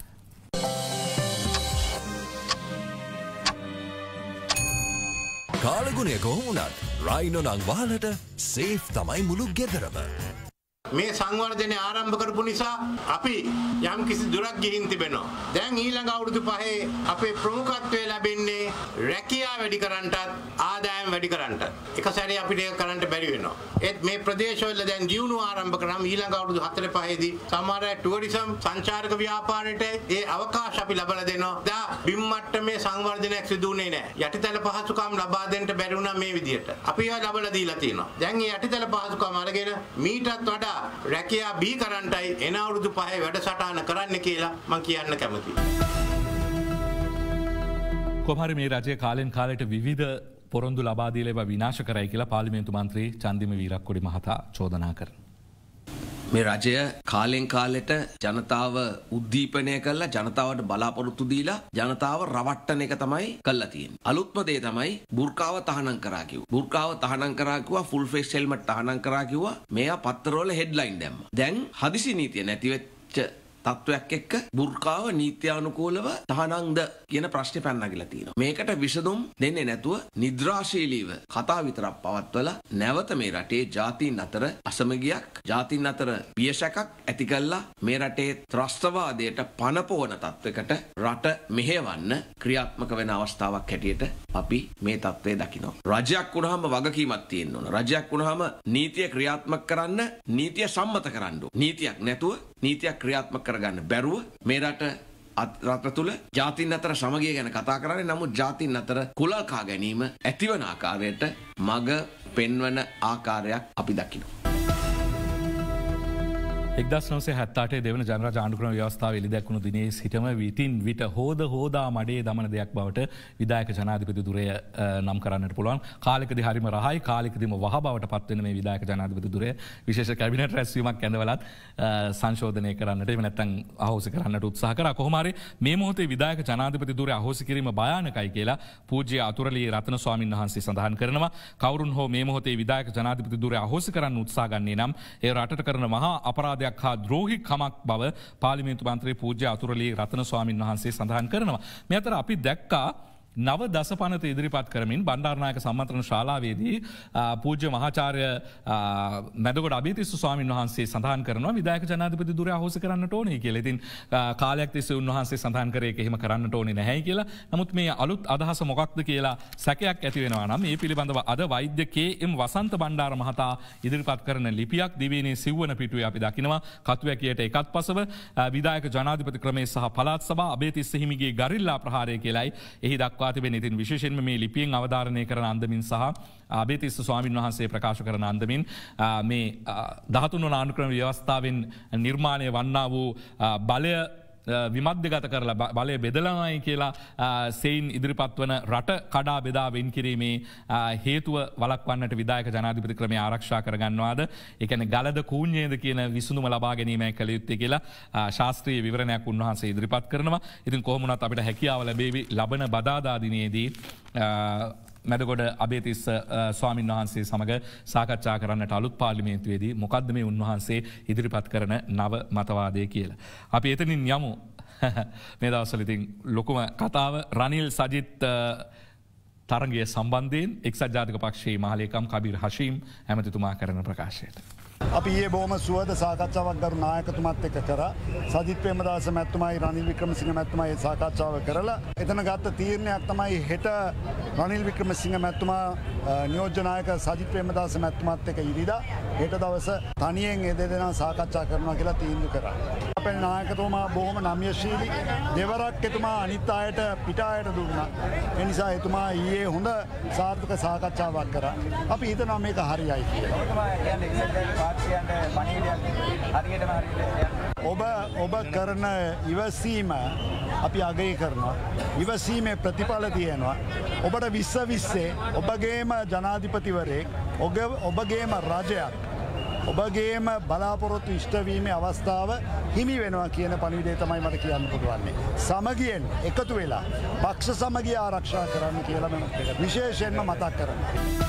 කාලගුණය කොහොමුණත් රයිනෝ නං වාලට සේෆ් තමයි මුළු ගෙදරම. මේ සංවර්ධනය ආරම්භ කරපු නිසා අපි යම් කිසි දුරක් ගිහින් තිබෙනවා. දැන් ඊළඟ අවුරුදු පහේ අපේ ප්‍රමුඛත්වය ලැබෙන්නේ රැකියාව වැඩි කරන්නටත් ආදායම් වැඩි කරන්නට. එක සැරේ අපිට ඒක කරන්න බැරි වෙනවා. ඒත් මේ ප්‍රදේශවල දැන් ජීවුණු ආරම්භ කරාම ඊළඟ අවුරුදු හතර පහේදී සමහර අය ටුවරිසම් සංචාරක ව්‍යාපාරයට ඒ අවකාශ අපි ලබා දෙනවා. දා බිම් මට්ටමේ සංවර්ධනයක් සිදුුනේ නැහැ. යටිතල පහසුකම් ලබා දෙන්න බැරි වුණා මේ විදියට. අපි ඒවා ලබා දීලා තියෙනවා. දැන් මේ යටිතල පහසුකම් අරගෙන මීටත් වඩා රැකියා බී කරන්ටයි එන අවුරුදු පහේ වැඩසටහන කරන්න කියලා මම කියන්න කැමතියි. කොහොමරි මේ රජය කාලෙන් කාලයට විවිධ පොරොන්දු ලබා දීලා ඒවා විනාශ කරයි කියලා පාර්ලිමේන්තු මන්ත්‍රී චන්දිම වීරක්කොඩි මහතා චෝදනා කරනවා. මේ රජය කාලෙන් කාලෙට ජනතාව උද්දීපනය කරලා ජනතාවට බලාපොරොත්තු දීලා ජනතාව රවට්ටන එක තමයි කළා තියෙන්නේ. අලුත්ම දේ තමයි බුර්කාව තහනම් කරා කිව්වා. බුර්කාව තහනම් කරා කිව්වා ෆුල් ෆේස් හෙල්මට් තහනම් කරා කිව්වා. මේවා පත්තරවල හෙඩ්ලයින් දැම්මා. දැන් හදිසි නීතිය නැති වෙච්ච තත්වයක් එක්ක බුර්කාව නීත්‍යානුකූලව තහනම්ද කියන ප්‍රශ්නේ පැනනගිලා තියෙනවා. මේකට විසඳුම් දෙන්නේ නැතුව නිද්‍රාශීලීව කතා විතරක් පවත්වලා නැවත මේ රටේ ජාතීන් අතර අසමගියක්, ජාතීන් අතර පියසකක් ඇති කළා මේ රටේ ත්‍රස්තවාදයට පනපවන තත්වයකට රට මෙහෙවන්න ක්‍රියාත්මක වෙන අවස්ථාවක් හැටියට අපි මේ තත්ත්වය දකිනවා. රජයක් වුණාම වගකීමක් තියෙන්න ඕන. රජයක් වුණාම නීතිය ක්‍රියාත්මක කරන්න, නීතිය සම්මත කරන්න ඕන. නීතියක් නැතුව නීතියක් ක්‍රියාත්මක කරගන්න බැරුව මේ රට රට තුළ ජාතීන් අතර සමගිය ගැන කතා කරන්නේ. නමුත් ජාතීන් අතර කුලල් කා ගැනීම ඇතිවන ආකාරයට මග පෙන්වන ආකාරයක් අපි දකිනවා. එක්දස් නවසේ හැත්තාටේ දෙවන ජනරාජ ආණ්ඩුක්‍රම ව්‍යවස්ථාව එළිදැක්වුණු දිනේ සිටම විටින් විට හෝද හෝදා මඩේ දමන දෙයක් බවට විධායක ජනාධිපති දුරය නම් කරන්නට පුළුවන්. කාලෙකදී හරිම රහයි, කාලෙකදීම වහ බවට පත්වෙන මේ විධායක ජනාධිපති දුරය විශේෂ කැබිනට් රැස්වීමක් ඇඳවලත් සංශෝධනය කරන්නට එහෙම නැත්නම් අහෝසි කරන්නට උත්සාහ කරා. කොහොම හරි මේ මොහොතේ විධායක ජනාධිපති දුරය අහෝසි කිරීම භයානකයි කියලා පූජ්‍ය අතුරලී රත්න ස්වාමීන් වහන්සේ සඳහන් කරනවා. කවුරුන් හෝ මේ මොහොතේ විධායක ජනාධිපති දුරය අහෝසි කරන්න උත්සාහ ගන්නේ නම් ඒ රටට කරන මහා අපරාධ හා ද්‍රෝහි කමක් බව පාර්ලිමේන්තු මන්ත්‍රී පූජ්‍ය අතුරලී රත්න ස්වාමීන් වහන්සේ සඳහන් කරනවා. මේ අතර අපි දැක්කා නව දසපනත ඉදිරිපත් කරමින් බණ්ඩාරනායක සම්මන්ත්‍රණ ශාලාවේදී පූජ්‍ය මහාචාර්ය මැදගොඩ අබේතිස්ස ස්වාමීන් වහන්සේ සඳහන් කරනවා විධායක ජනාධිපති දුරය අහෝසි කරන්නට ඕනේ කියලා. ඉතින් කාලයක් තිස්සේ උන්වහන්සේ සඳහන් කරේ ඒක එහෙම කරන්නට ඕනේ නැහැයි කියලා. නමුත් මේ අලුත් අදහස මොකක්ද කියලා සැකයක් ඇති වෙනවා නම් මේ පිළිබඳව අද වෛද්‍ය කේ එම් වසන්ත බණ්ඩාර මහතා ඉදිරිපත් කරන ලිපියක් දිවයිනේ සිව්වන පිටුවේ අපි දකිනවා. කතුවැකියට එකත් පසව විධායක ජනාධිපති ක්‍රමයේ සහ පළාත් සභා අබේතිස්ස හිමිගේ ගරිල්ලා ප්‍රහාරය කියලායි එහි දක්වා තිබෙන. ඉතින් විශේෂයෙන්ම මේ ලිපියෙන් අවධාරණය කරන අන්දමින් සහ අබේතිස්ස ස්වාමීන් වහන්සේ ප්‍රකාශ කරන අන්දමින් මේ දහතුන් වන ආණ්ඩුක්‍රම ව්‍යවස්ථාවෙන් නිර්මාණය වන්නා වූ බලය විමධ්‍යගත කරලා බලය බෙදලනයි කියලා සෙයින් ඉදිරිපත් වන රට කඩා බෙදා වෙන් කිරීමේ හේතුව වළක්වන්නට විධායක ජනාධිපති ක්‍රමය ආරක්ෂා කරගන්නවාද, ඒ කියන්නේ ගලද කූඤ්ඤේද කියන විසඳුම ලබා ගැනීමයි කළ යුත්තේ කියලා ශාස්ත්‍රීය විවරණයක් උන්වහන්සේ ඉදිරිපත් කරනවා. ඉතින් කොහොම වුණත් අපිට හැකියාව ලැබේවි ලබන බදාදා දිනේදී මැදගොඩ අබේතිස්ස ස්වාමීන් වහන්සේ සමග සාකච්ඡා කරන්නට අලුත් පාර්ලිමේන්තුවේදී මොකද්ද මේ උන්වහන්සේ ඉදිරිපත් කරන නව මතවාදය කියලා. අපි එතනින් යමු මේ දවස්වල ඉතින් ලොකුම කතාව රනිල් සජිත් තරගය සම්බන්ධයෙන් එක්සත් ජාතික පක්ෂයේ මහලේකම් කබීර් හෂීම් ඇමතිතුමා කරන ප්‍රකාශයට. අපි ඒ බොහොම සුවද සාකච්ඡාවක් ගරු නායකතුමත් එක්ක කරා. සජිත් ප්‍රේමදාස මැතිතුමායි රනිල් වික්‍රමසිංහ මැතිතුමායි සාකච්ඡාව කරලා එතන ගත්ත තීරණයක් තමයි හෙට රනිල් වික්‍රමසිංහ මැතිතුමා නියෝජ්‍ය නායක සජිත් ප්‍රේමදාස මැතිතුමාත් එක්ක ඉරිදා හෙට දවස තනියෙන් ඒ දෙදෙනා සාකච්ඡා කරනවා කියලා තීන්දුව කරා. අපේ නායකතුමා බොහොම නම්‍යශීලී දෙවරක් එතුමා අනිත් අයට පිට අයට දුන්නා. ඒ නිසා එතුමා ඊයේ හොඳ සාර්ථක සාකච්ඡාවක් කරා. අපි හිතනවා මේක හරියයි කියලා. ඔබ ඔබ කරන ඉවසීම අපි අගය කරනවා. ඉවසීමේ ප්‍රතිඵල තියෙනවා. ඔබට විස්ස විස්සේ ඔබගේම ජනාධිපතිවරයෙක් ඔබගේම රජයක් ඔබගේම බලාපොරොත්තු ඉෂ්ටවීමේ අවස්ථාව හිමි වෙනවා කියන පණිවිඩය තමයි මට කියන්න පුළුවන්නේ. සමගියෙන් එකතු වෙලා පක්ෂ සමගිය ආරක්ෂා කරන්න කියලා මම විශේෂයෙන්ම මතක් කරනවා.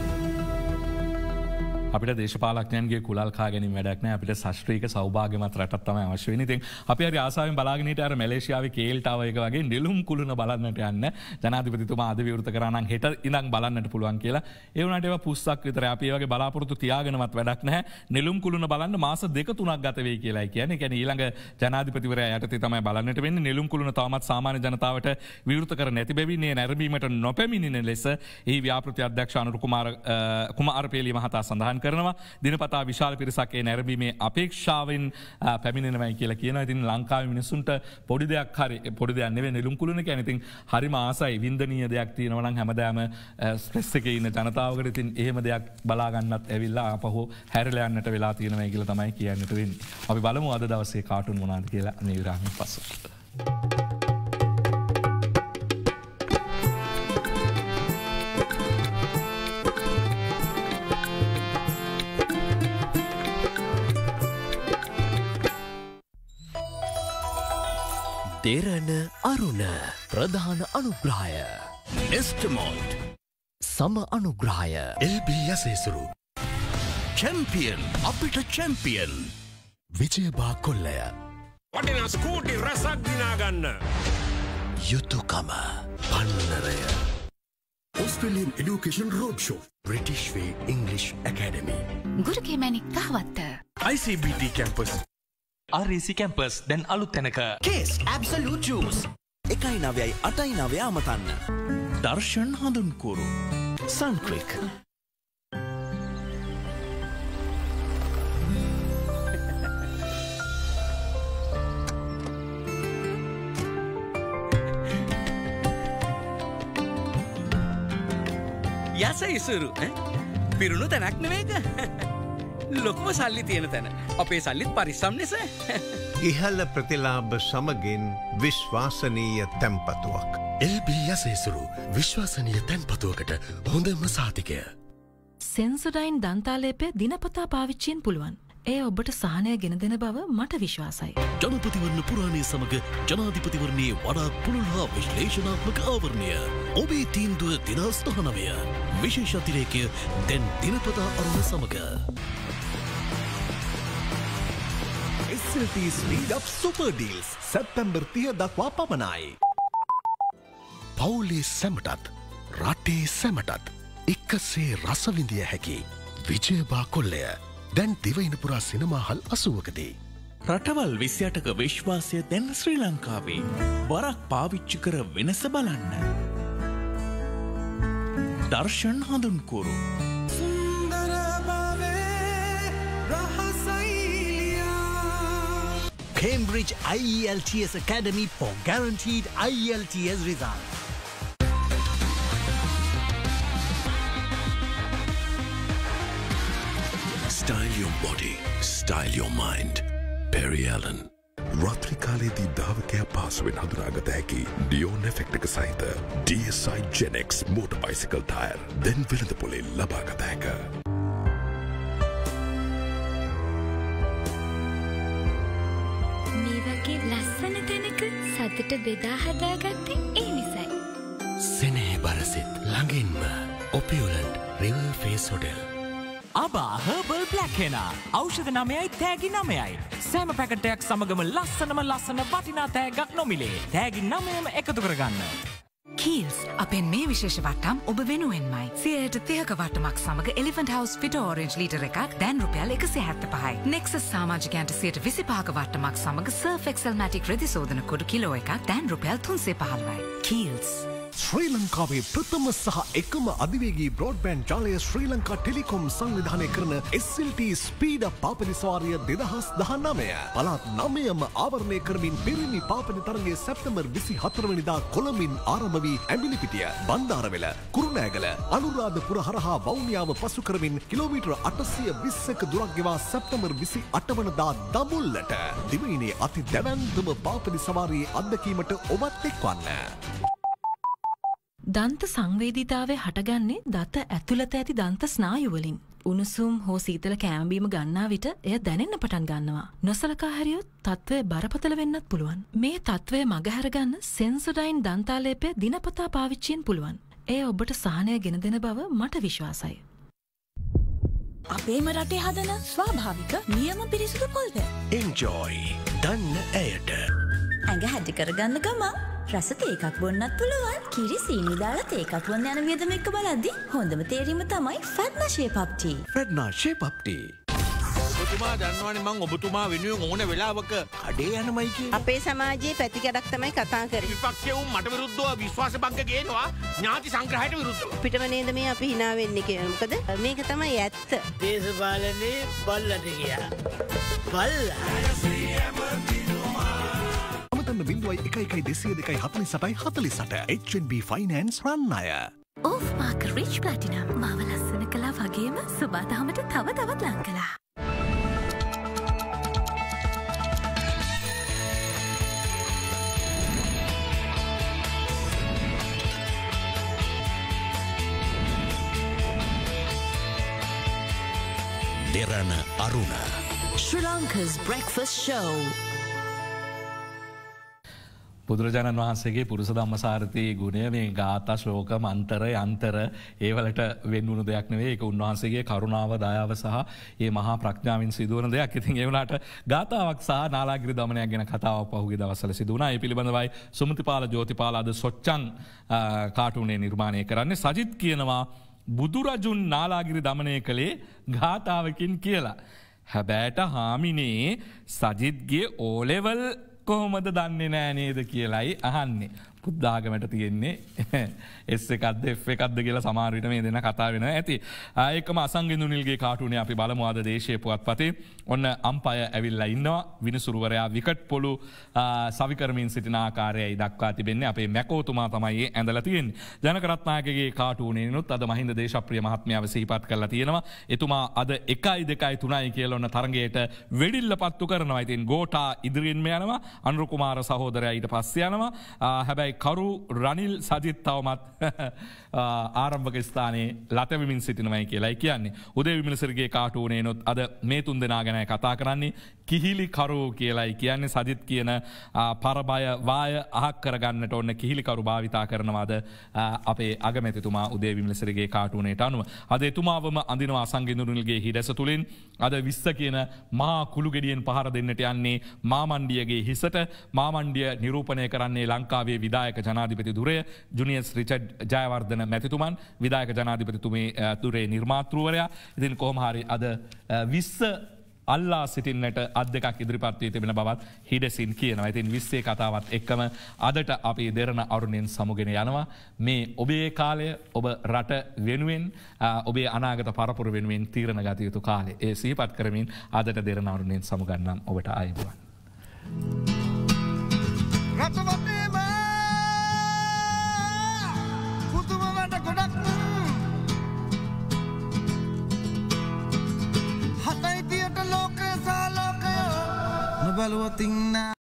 අපිට දේශපාලඥයන්ගේ කුලල් කා ගැනීම වැඩක් නැහැ. අපිට ශාස්ත්‍රීය සෞභාග්‍යමත් රටක් තමයි අවශ්‍ය වෙන්නේ. ඉතින් අපි හරි ආසාවෙන් බලාගෙන හිටිය අර මැලේසියාවේ කේල් ටාවර් එක වගේ නෙළුම් කුළුණ බලන්නට යන්න ජනාධිපතිතුමා අද විවෘත කරා නම් හෙට ඉඳන් බලන්නට පුළුවන් කියලා. ඒ වුණාට ඒවා පුස්සක් විතරයි. අපි ඒ වගේ බලාපොරොත්තු තියාගෙනවත් වැඩක් නැහැ. නෙළුම් කුළුණ බලන්න මාස දෙක තුනක් ගත වෙයි කියලායි කියන්නේ. ඒ කියන්නේ ඊළඟ ජනාධිපතිවරයා යටතේ තමයි බලන්නට වෙන්නේ. නෙළුම් කුළුණ තවමත් සාමාන්‍ය ජනතාවට විවෘත කර නැති බැවින් මේ නැරඹීමට නොපැමිණෙන ලෙස එහි ව්‍යාපෘති අධ්‍යක්ෂ අනුර කුමාර කුමාරපේලි මහතා සඳහන් කරනවා. දිනපතා විශාල පිරිසක් ඒ නැරඹීමේ අපේක්ෂාවෙන් පැමිණෙනවයි කියලා කියනවා. ඉතින් ලංකාවේ මිනිස්සුන්ට පොඩි දෙයක් හරි පොඩි දෙයක් නෙවෙයි නෙළුම් කුළුණ කියන්නේ. ඉතින් හරිම ආසයි වින්දනීය දෙයක් තියෙනවා නම් හැමදාම ස්ට්‍රෙස් එකේ ඉන්න ජනතාවකට ඉතින් එහෙම දෙයක් බලා ගන්නත් ඇවිල්ලා ආපහු හැරිලා යන්නට වෙලා තියෙනවා කියලා තමයි කියන්නට වෙන්නේ. අපි බලමු අද දවසේ කාටුන් මොනවාද කියලා මේ විරාමයෙන් පස්සෙ. දෙරණ අරුණ ප්‍රධාන අනුග්‍රහය එස්ටමෝල්ට් සම අනුග්‍රහය එල්බී යසේසුරු චැම්පියන් අපිට චැම්පියන් විජයබා කොල්ලය වටිනා ස්කූටි රසක් දිනාගන්න යුතුකම පන්නරය Australian Education Roadshow British Way English Academy ගුරුගේ මැණික් Kahawatta I C B T campus R E C campus දැන් අලුත් තැනක Case Absolute Juice එකයි නවයයි අටයි නවය අමතන්න දර්ශන් හඳුන්කුරු Sunquick යස ඉසුරු පිරුණු තැනක් නෙමේක ලොකුම සල්ලි තියෙන තැන අපේ සල්ලිත් පරිස්සම් නිසා ඉහළ ප්‍රතිලාභ සමගින් විශ්වාසනීය තැන්පතුවක් එල්බී යසේසුරු විශ්වාසනීය තැන්පතුවකට හොඳම සාතිකය සෙන්සොඩයින් දන්තාලේපය දිනපතා පාවිච්චියෙන් පුළුවන් ඒ ඔබට සහනය ගෙන දෙන බව මට විශ්වාසයි. ජනපතිවරණ පුරාණය සමග ජනාධිපතිවරණයේ වඩා පුළුල් හා විශ්ලේෂණාත්මක ආවරණය. ඔබේ තීන්දුව දිනස් දහනවය. විශේෂ අතිරේකය දැන් දිනපතා අරුණ සමග. S L T Speed Up Super Deals සැප්තැම්බර් තිහ දක්වා පමණයි. පවුලේ සැමටත් රටේ සැමටත් එකසේ රසවිඳිය හැකි විජයබා කොල්ලය. දැන් දිවයිනපුරා සිනමාහල් අසුවකදී. රටවල් විසිඅටක විශ්වාසය දැන් ශ්‍රී ලංකාවේ වරක් පාවිච්චි කර වෙනස බලන්න. Darshan හඳුන්කුරු Cambridge I E L T S Academy for guaranteed I E L T S results. Style your body, style your mind. Perry Allen. රාත්‍රී කාලයේදී ධාවකයා පාසුවෙන් හඳුනාගත හැකි ඩියෝන් එෆෙක්ට් එක සහිත D S I Gen X motor bicycle tire දැන් වෙළඳපොලේ ලබාගත හැක. මේ වගේ ලස්සන තැනක සතුට බෙදා හදාගත්තේ ඒ නිසයි. සෙනෙහ බරසිත ළඟින්ම Opulent River Face Hotel. Aba herbal black henna ඖෂධ නමයයි තෑගි නමයයි සෑම පැකටයක් සමගම ලස්සනම ලස්සන වටිනා තෑග්ගක් නොමිලේ. තෑගි නවයම එකතු කරගන්න. කීල්ස් අපෙන් මේ විශේෂ වට්ටම් ඔබ වෙනුවෙන්මයි. සියයට තිහක වට්ටමක් සමග elephant house fit orange litre එකක් දැන් රුපියල් එකසිය හැත්තෑ පහයි. නෙක්සස් සමාජිකයන්ට සියයට විසිපහක වට්ටමක් සමග සර්ෆ් එක්සෙල් මැටික් රෙදි සෝදන කුඩු කිලෝ එකක් දැන් රුපියල් තුන්සිය පහළොවයි. කීල්ස් ශ්‍රී ලංකාවේ ප්‍රථම සහ එකම අධිවේගී බ්‍රෝඩ්බෑන්ඩ් ජාලය ශ්‍රී ලංකා ටෙලිකොම් සංවිධානය කරන S L T speed up පාපනි සවාරිය දෙදහස් දහනවය පළාත් නවයම ආවරණය කරමින් පිරිමි පාපනි තරගය සැප්තැම්බර් විසිහතර වෙනිදා කොළඹින් ආරම්භ වී ඇඹිලිපිටිය, බන්දාරවෙල, කුරුණෑගල, අනුරාධපුර හරහා වවුනියාව පසු කරමින් කිලෝමීටර් අටසිය විස්සක දුරක් ගෙවා සැප්තැම්බර් විසිඅට වනදා දඹුල්ලට දිවයිනේ අති දැවැන්තම පාපනි සවාරියේ අත්දැකීමට ඔබත් එක්වන්න. දන්ත සංවේදීතාවය හටගන්නේ දත ඇතුළත ඇති දන්ත ස්නායුවලින්. උණුසුම් හෝ සීතල කෑමබීම ගන්නා විට එය දැනෙන්න පටන් ගන්නවා. නොසලකා හැරියොත් තත්ත්වය බරපතල වෙන්නත් පුළුවන්. මේ තත්ත්වය මගහැරගන්න සෙන්සොඩයින් දන්තාලේපය දිනපතා පාවිච්චියෙන් පුළුවන්. එය ඔබට සහනය ගෙන දෙන බව මට විශ්වාසයි. අපේම රටේ හදන ස්වාභාවික නියම පිරිසිදු පොල්තෙල්. Enjoy. දන්න ඇයට. ඇඟ හැදි කරගන්න ගමන් රස තේකක් බොන්නත් පුළුවන්. කිරි සීනි දාලා තේකක් බොන්න යන වියදම එක්ක බලද්දි හොඳම තේරීම තමයි Fadna shape up tea. Fadna shape up tea. ඔබතුමා දන්නවනේ මං ඔබතුමා වෙනුවෙන් ඕන වෙලාවක කඩේ යනමයි කියන්නේ. අපේ සමාජයේ පැතිකඩක් තමයි කතා කරන්නේ. විපක්ෂයේ උන් මට විරුද්ධව විශ්වාස භංග ගේනවා ඥාති සංග්‍රහයට විරුද්ධව. පිටම නේද මේ අපි hina වෙන්නේ කියලා. මොකද මේක තමයි ඇත්ත. දේශපාලනේ බල්ලට ගියා. බල්ලා. බිඳුවයි එකයි එකයි දෙසිය දෙකයි හතලිස් අටයි හතලිස් අට එච් එන් බී ෆයිනෑන්ස් රන් අය. ඕෆ් මාක් රිච් ප්ලැටිනම් මාව ලස්සන කළා වගේම සුබාදහමට තව තවත් ලං කළා. දෙරණ අරුණ Sri Lanka's breakfast show. බුදුරජාණන් වහන්සේගේ පුරුෂ ධම්මසාරථී ගුණය මේ ගාථා ශ්ලෝක මන්තර යන්තර ඒවලට වෙන්වුණු දෙයක් නෙවෙයි. ඒක උන්වහන්සේගේ කරුණාව දයාව සහ මේ මහා ප්‍රඥාවෙන් සිදුවන දෙයක්. ඉතින් ඒ වුණාට ගාථාවක් සහ නාලාගිරි දමනයක් ගැන කතාවක් පහුගිය දවස්වල සිදු වුණා. ඒ පිළිබඳවයි සුමතිපාල ජෝතිපාල අද සොච්චන් කාටුනේ නිර්මාණය කරන්නේ. සජිත් කියනවා බුදුරජුන් නාලාගිරි දමනය කළේ ගාථාවකින් කියලා. හැබැයිට හාමිනේ සජිත්ගේ ඕ ලෙවල් කොහොමද දන්නේ නෑ නේද කියලයි අහන්නේ. බුද්ධාගමට තියෙන්නේ එස් එකක්ද එෆ් එකක්ද කියලා සමහර විට මේ දෙන කතා වෙනවා ඇති. ඒකම අසංගිඳුනිල්ගේ කාටුනේ අපි බලමු අද දේශීය පුවත්පතේ. ඔන්න අම්පය ඇවිල්ලා ඉන්නවා. විනිසුරුවරයා විකට් පොළු සවිකරමින් සිටින ආකාරයයි දක්වා තිබෙන්නේ. අපේ මැකෝතුමා තමයි ඇඳලා තියෙන්නේ. ජනක රත්නායකගේ කාටුනේනොත් අද මහින්ද දේශප්‍රිය මහත්මයාව සිහිපත් කරලා තියෙනවා. එතුමා අද එකයි දෙකයි තුනයි කියලා ඔන්න තරගයට වෙඩිල්ල පත්තු කරනවා. ඉතින් ගෝටා ඉදිරියෙන්ම යනවා. අනුර කුමාර සහෝදරයා ඊට පස්සේ යනවා. හැබැයි කරු රනිල් සජිත් තවමත් ආරම්භක ස්ථානයේ ලතවිමින් සිටිනවයි කියලායි කියන්නේ. උදේ විමලසිරිගේ කාටුනේනොත් අද මේ තුන් දෙනා ගැන කතා කරන්නේ කිහිලි කරු කියලායි කියන්නේ. සජිත් කියන පරබය වාය අහක් කරගන්නට ඔන්න කිහිලි කරු භාවිතා කරනවාද අපේ අගමැතිතුමා උදේ විමලසිරිගේ කාටුනේට අනුව. අද එතුමාවම අඳිනවා අසංගිඳුරුනිල්ගේ හිඩැස තුලින්. අද විස්ස කියන මහා කුළු ගෙඩියෙන් පහර දෙන්නට යන්නේ මාමණ්ඩියගේ හිසට. මාමණ්ඩිය නිරූපණය කරන්නේ ලංකාවේ විදායක ජනාධිපති දුරය ජුනියස් රිචඩ් ජයවර්ධන මැතිතුමන් විදායක ජනාධිපතිතුමේ දුරේ නිර්මාතෘවරයා. ඉතින් කොහොම හරි අද විස්ස අල්ලා සිටින්නට අත් දෙකක් ඉදිරිපත් වී තිබෙන බවත් හිඩසින් කියනවා. ඉතින් විස්සේ කතාවත් එක්කම අදට අපි දෙරණ අරුණෙන් සමුගෙන යනවා. මේ ඔබේ කාලය ඔබ රට වෙනුවෙන් ඔබේ අනාගත පරපුර වෙනුවෙන් තීරණ ගත යුතු කාලය. ඒ සිහිපත් කරමින් අදට දෙරණ අරුණෙන් සමුගන්නම් ඔබට ආයුබෝවන්. රටවටේම පුදුම වැඩ ගොඩක් හතයි තියට ලෝකය සාලෝකය නොබැලුවතින් නෑ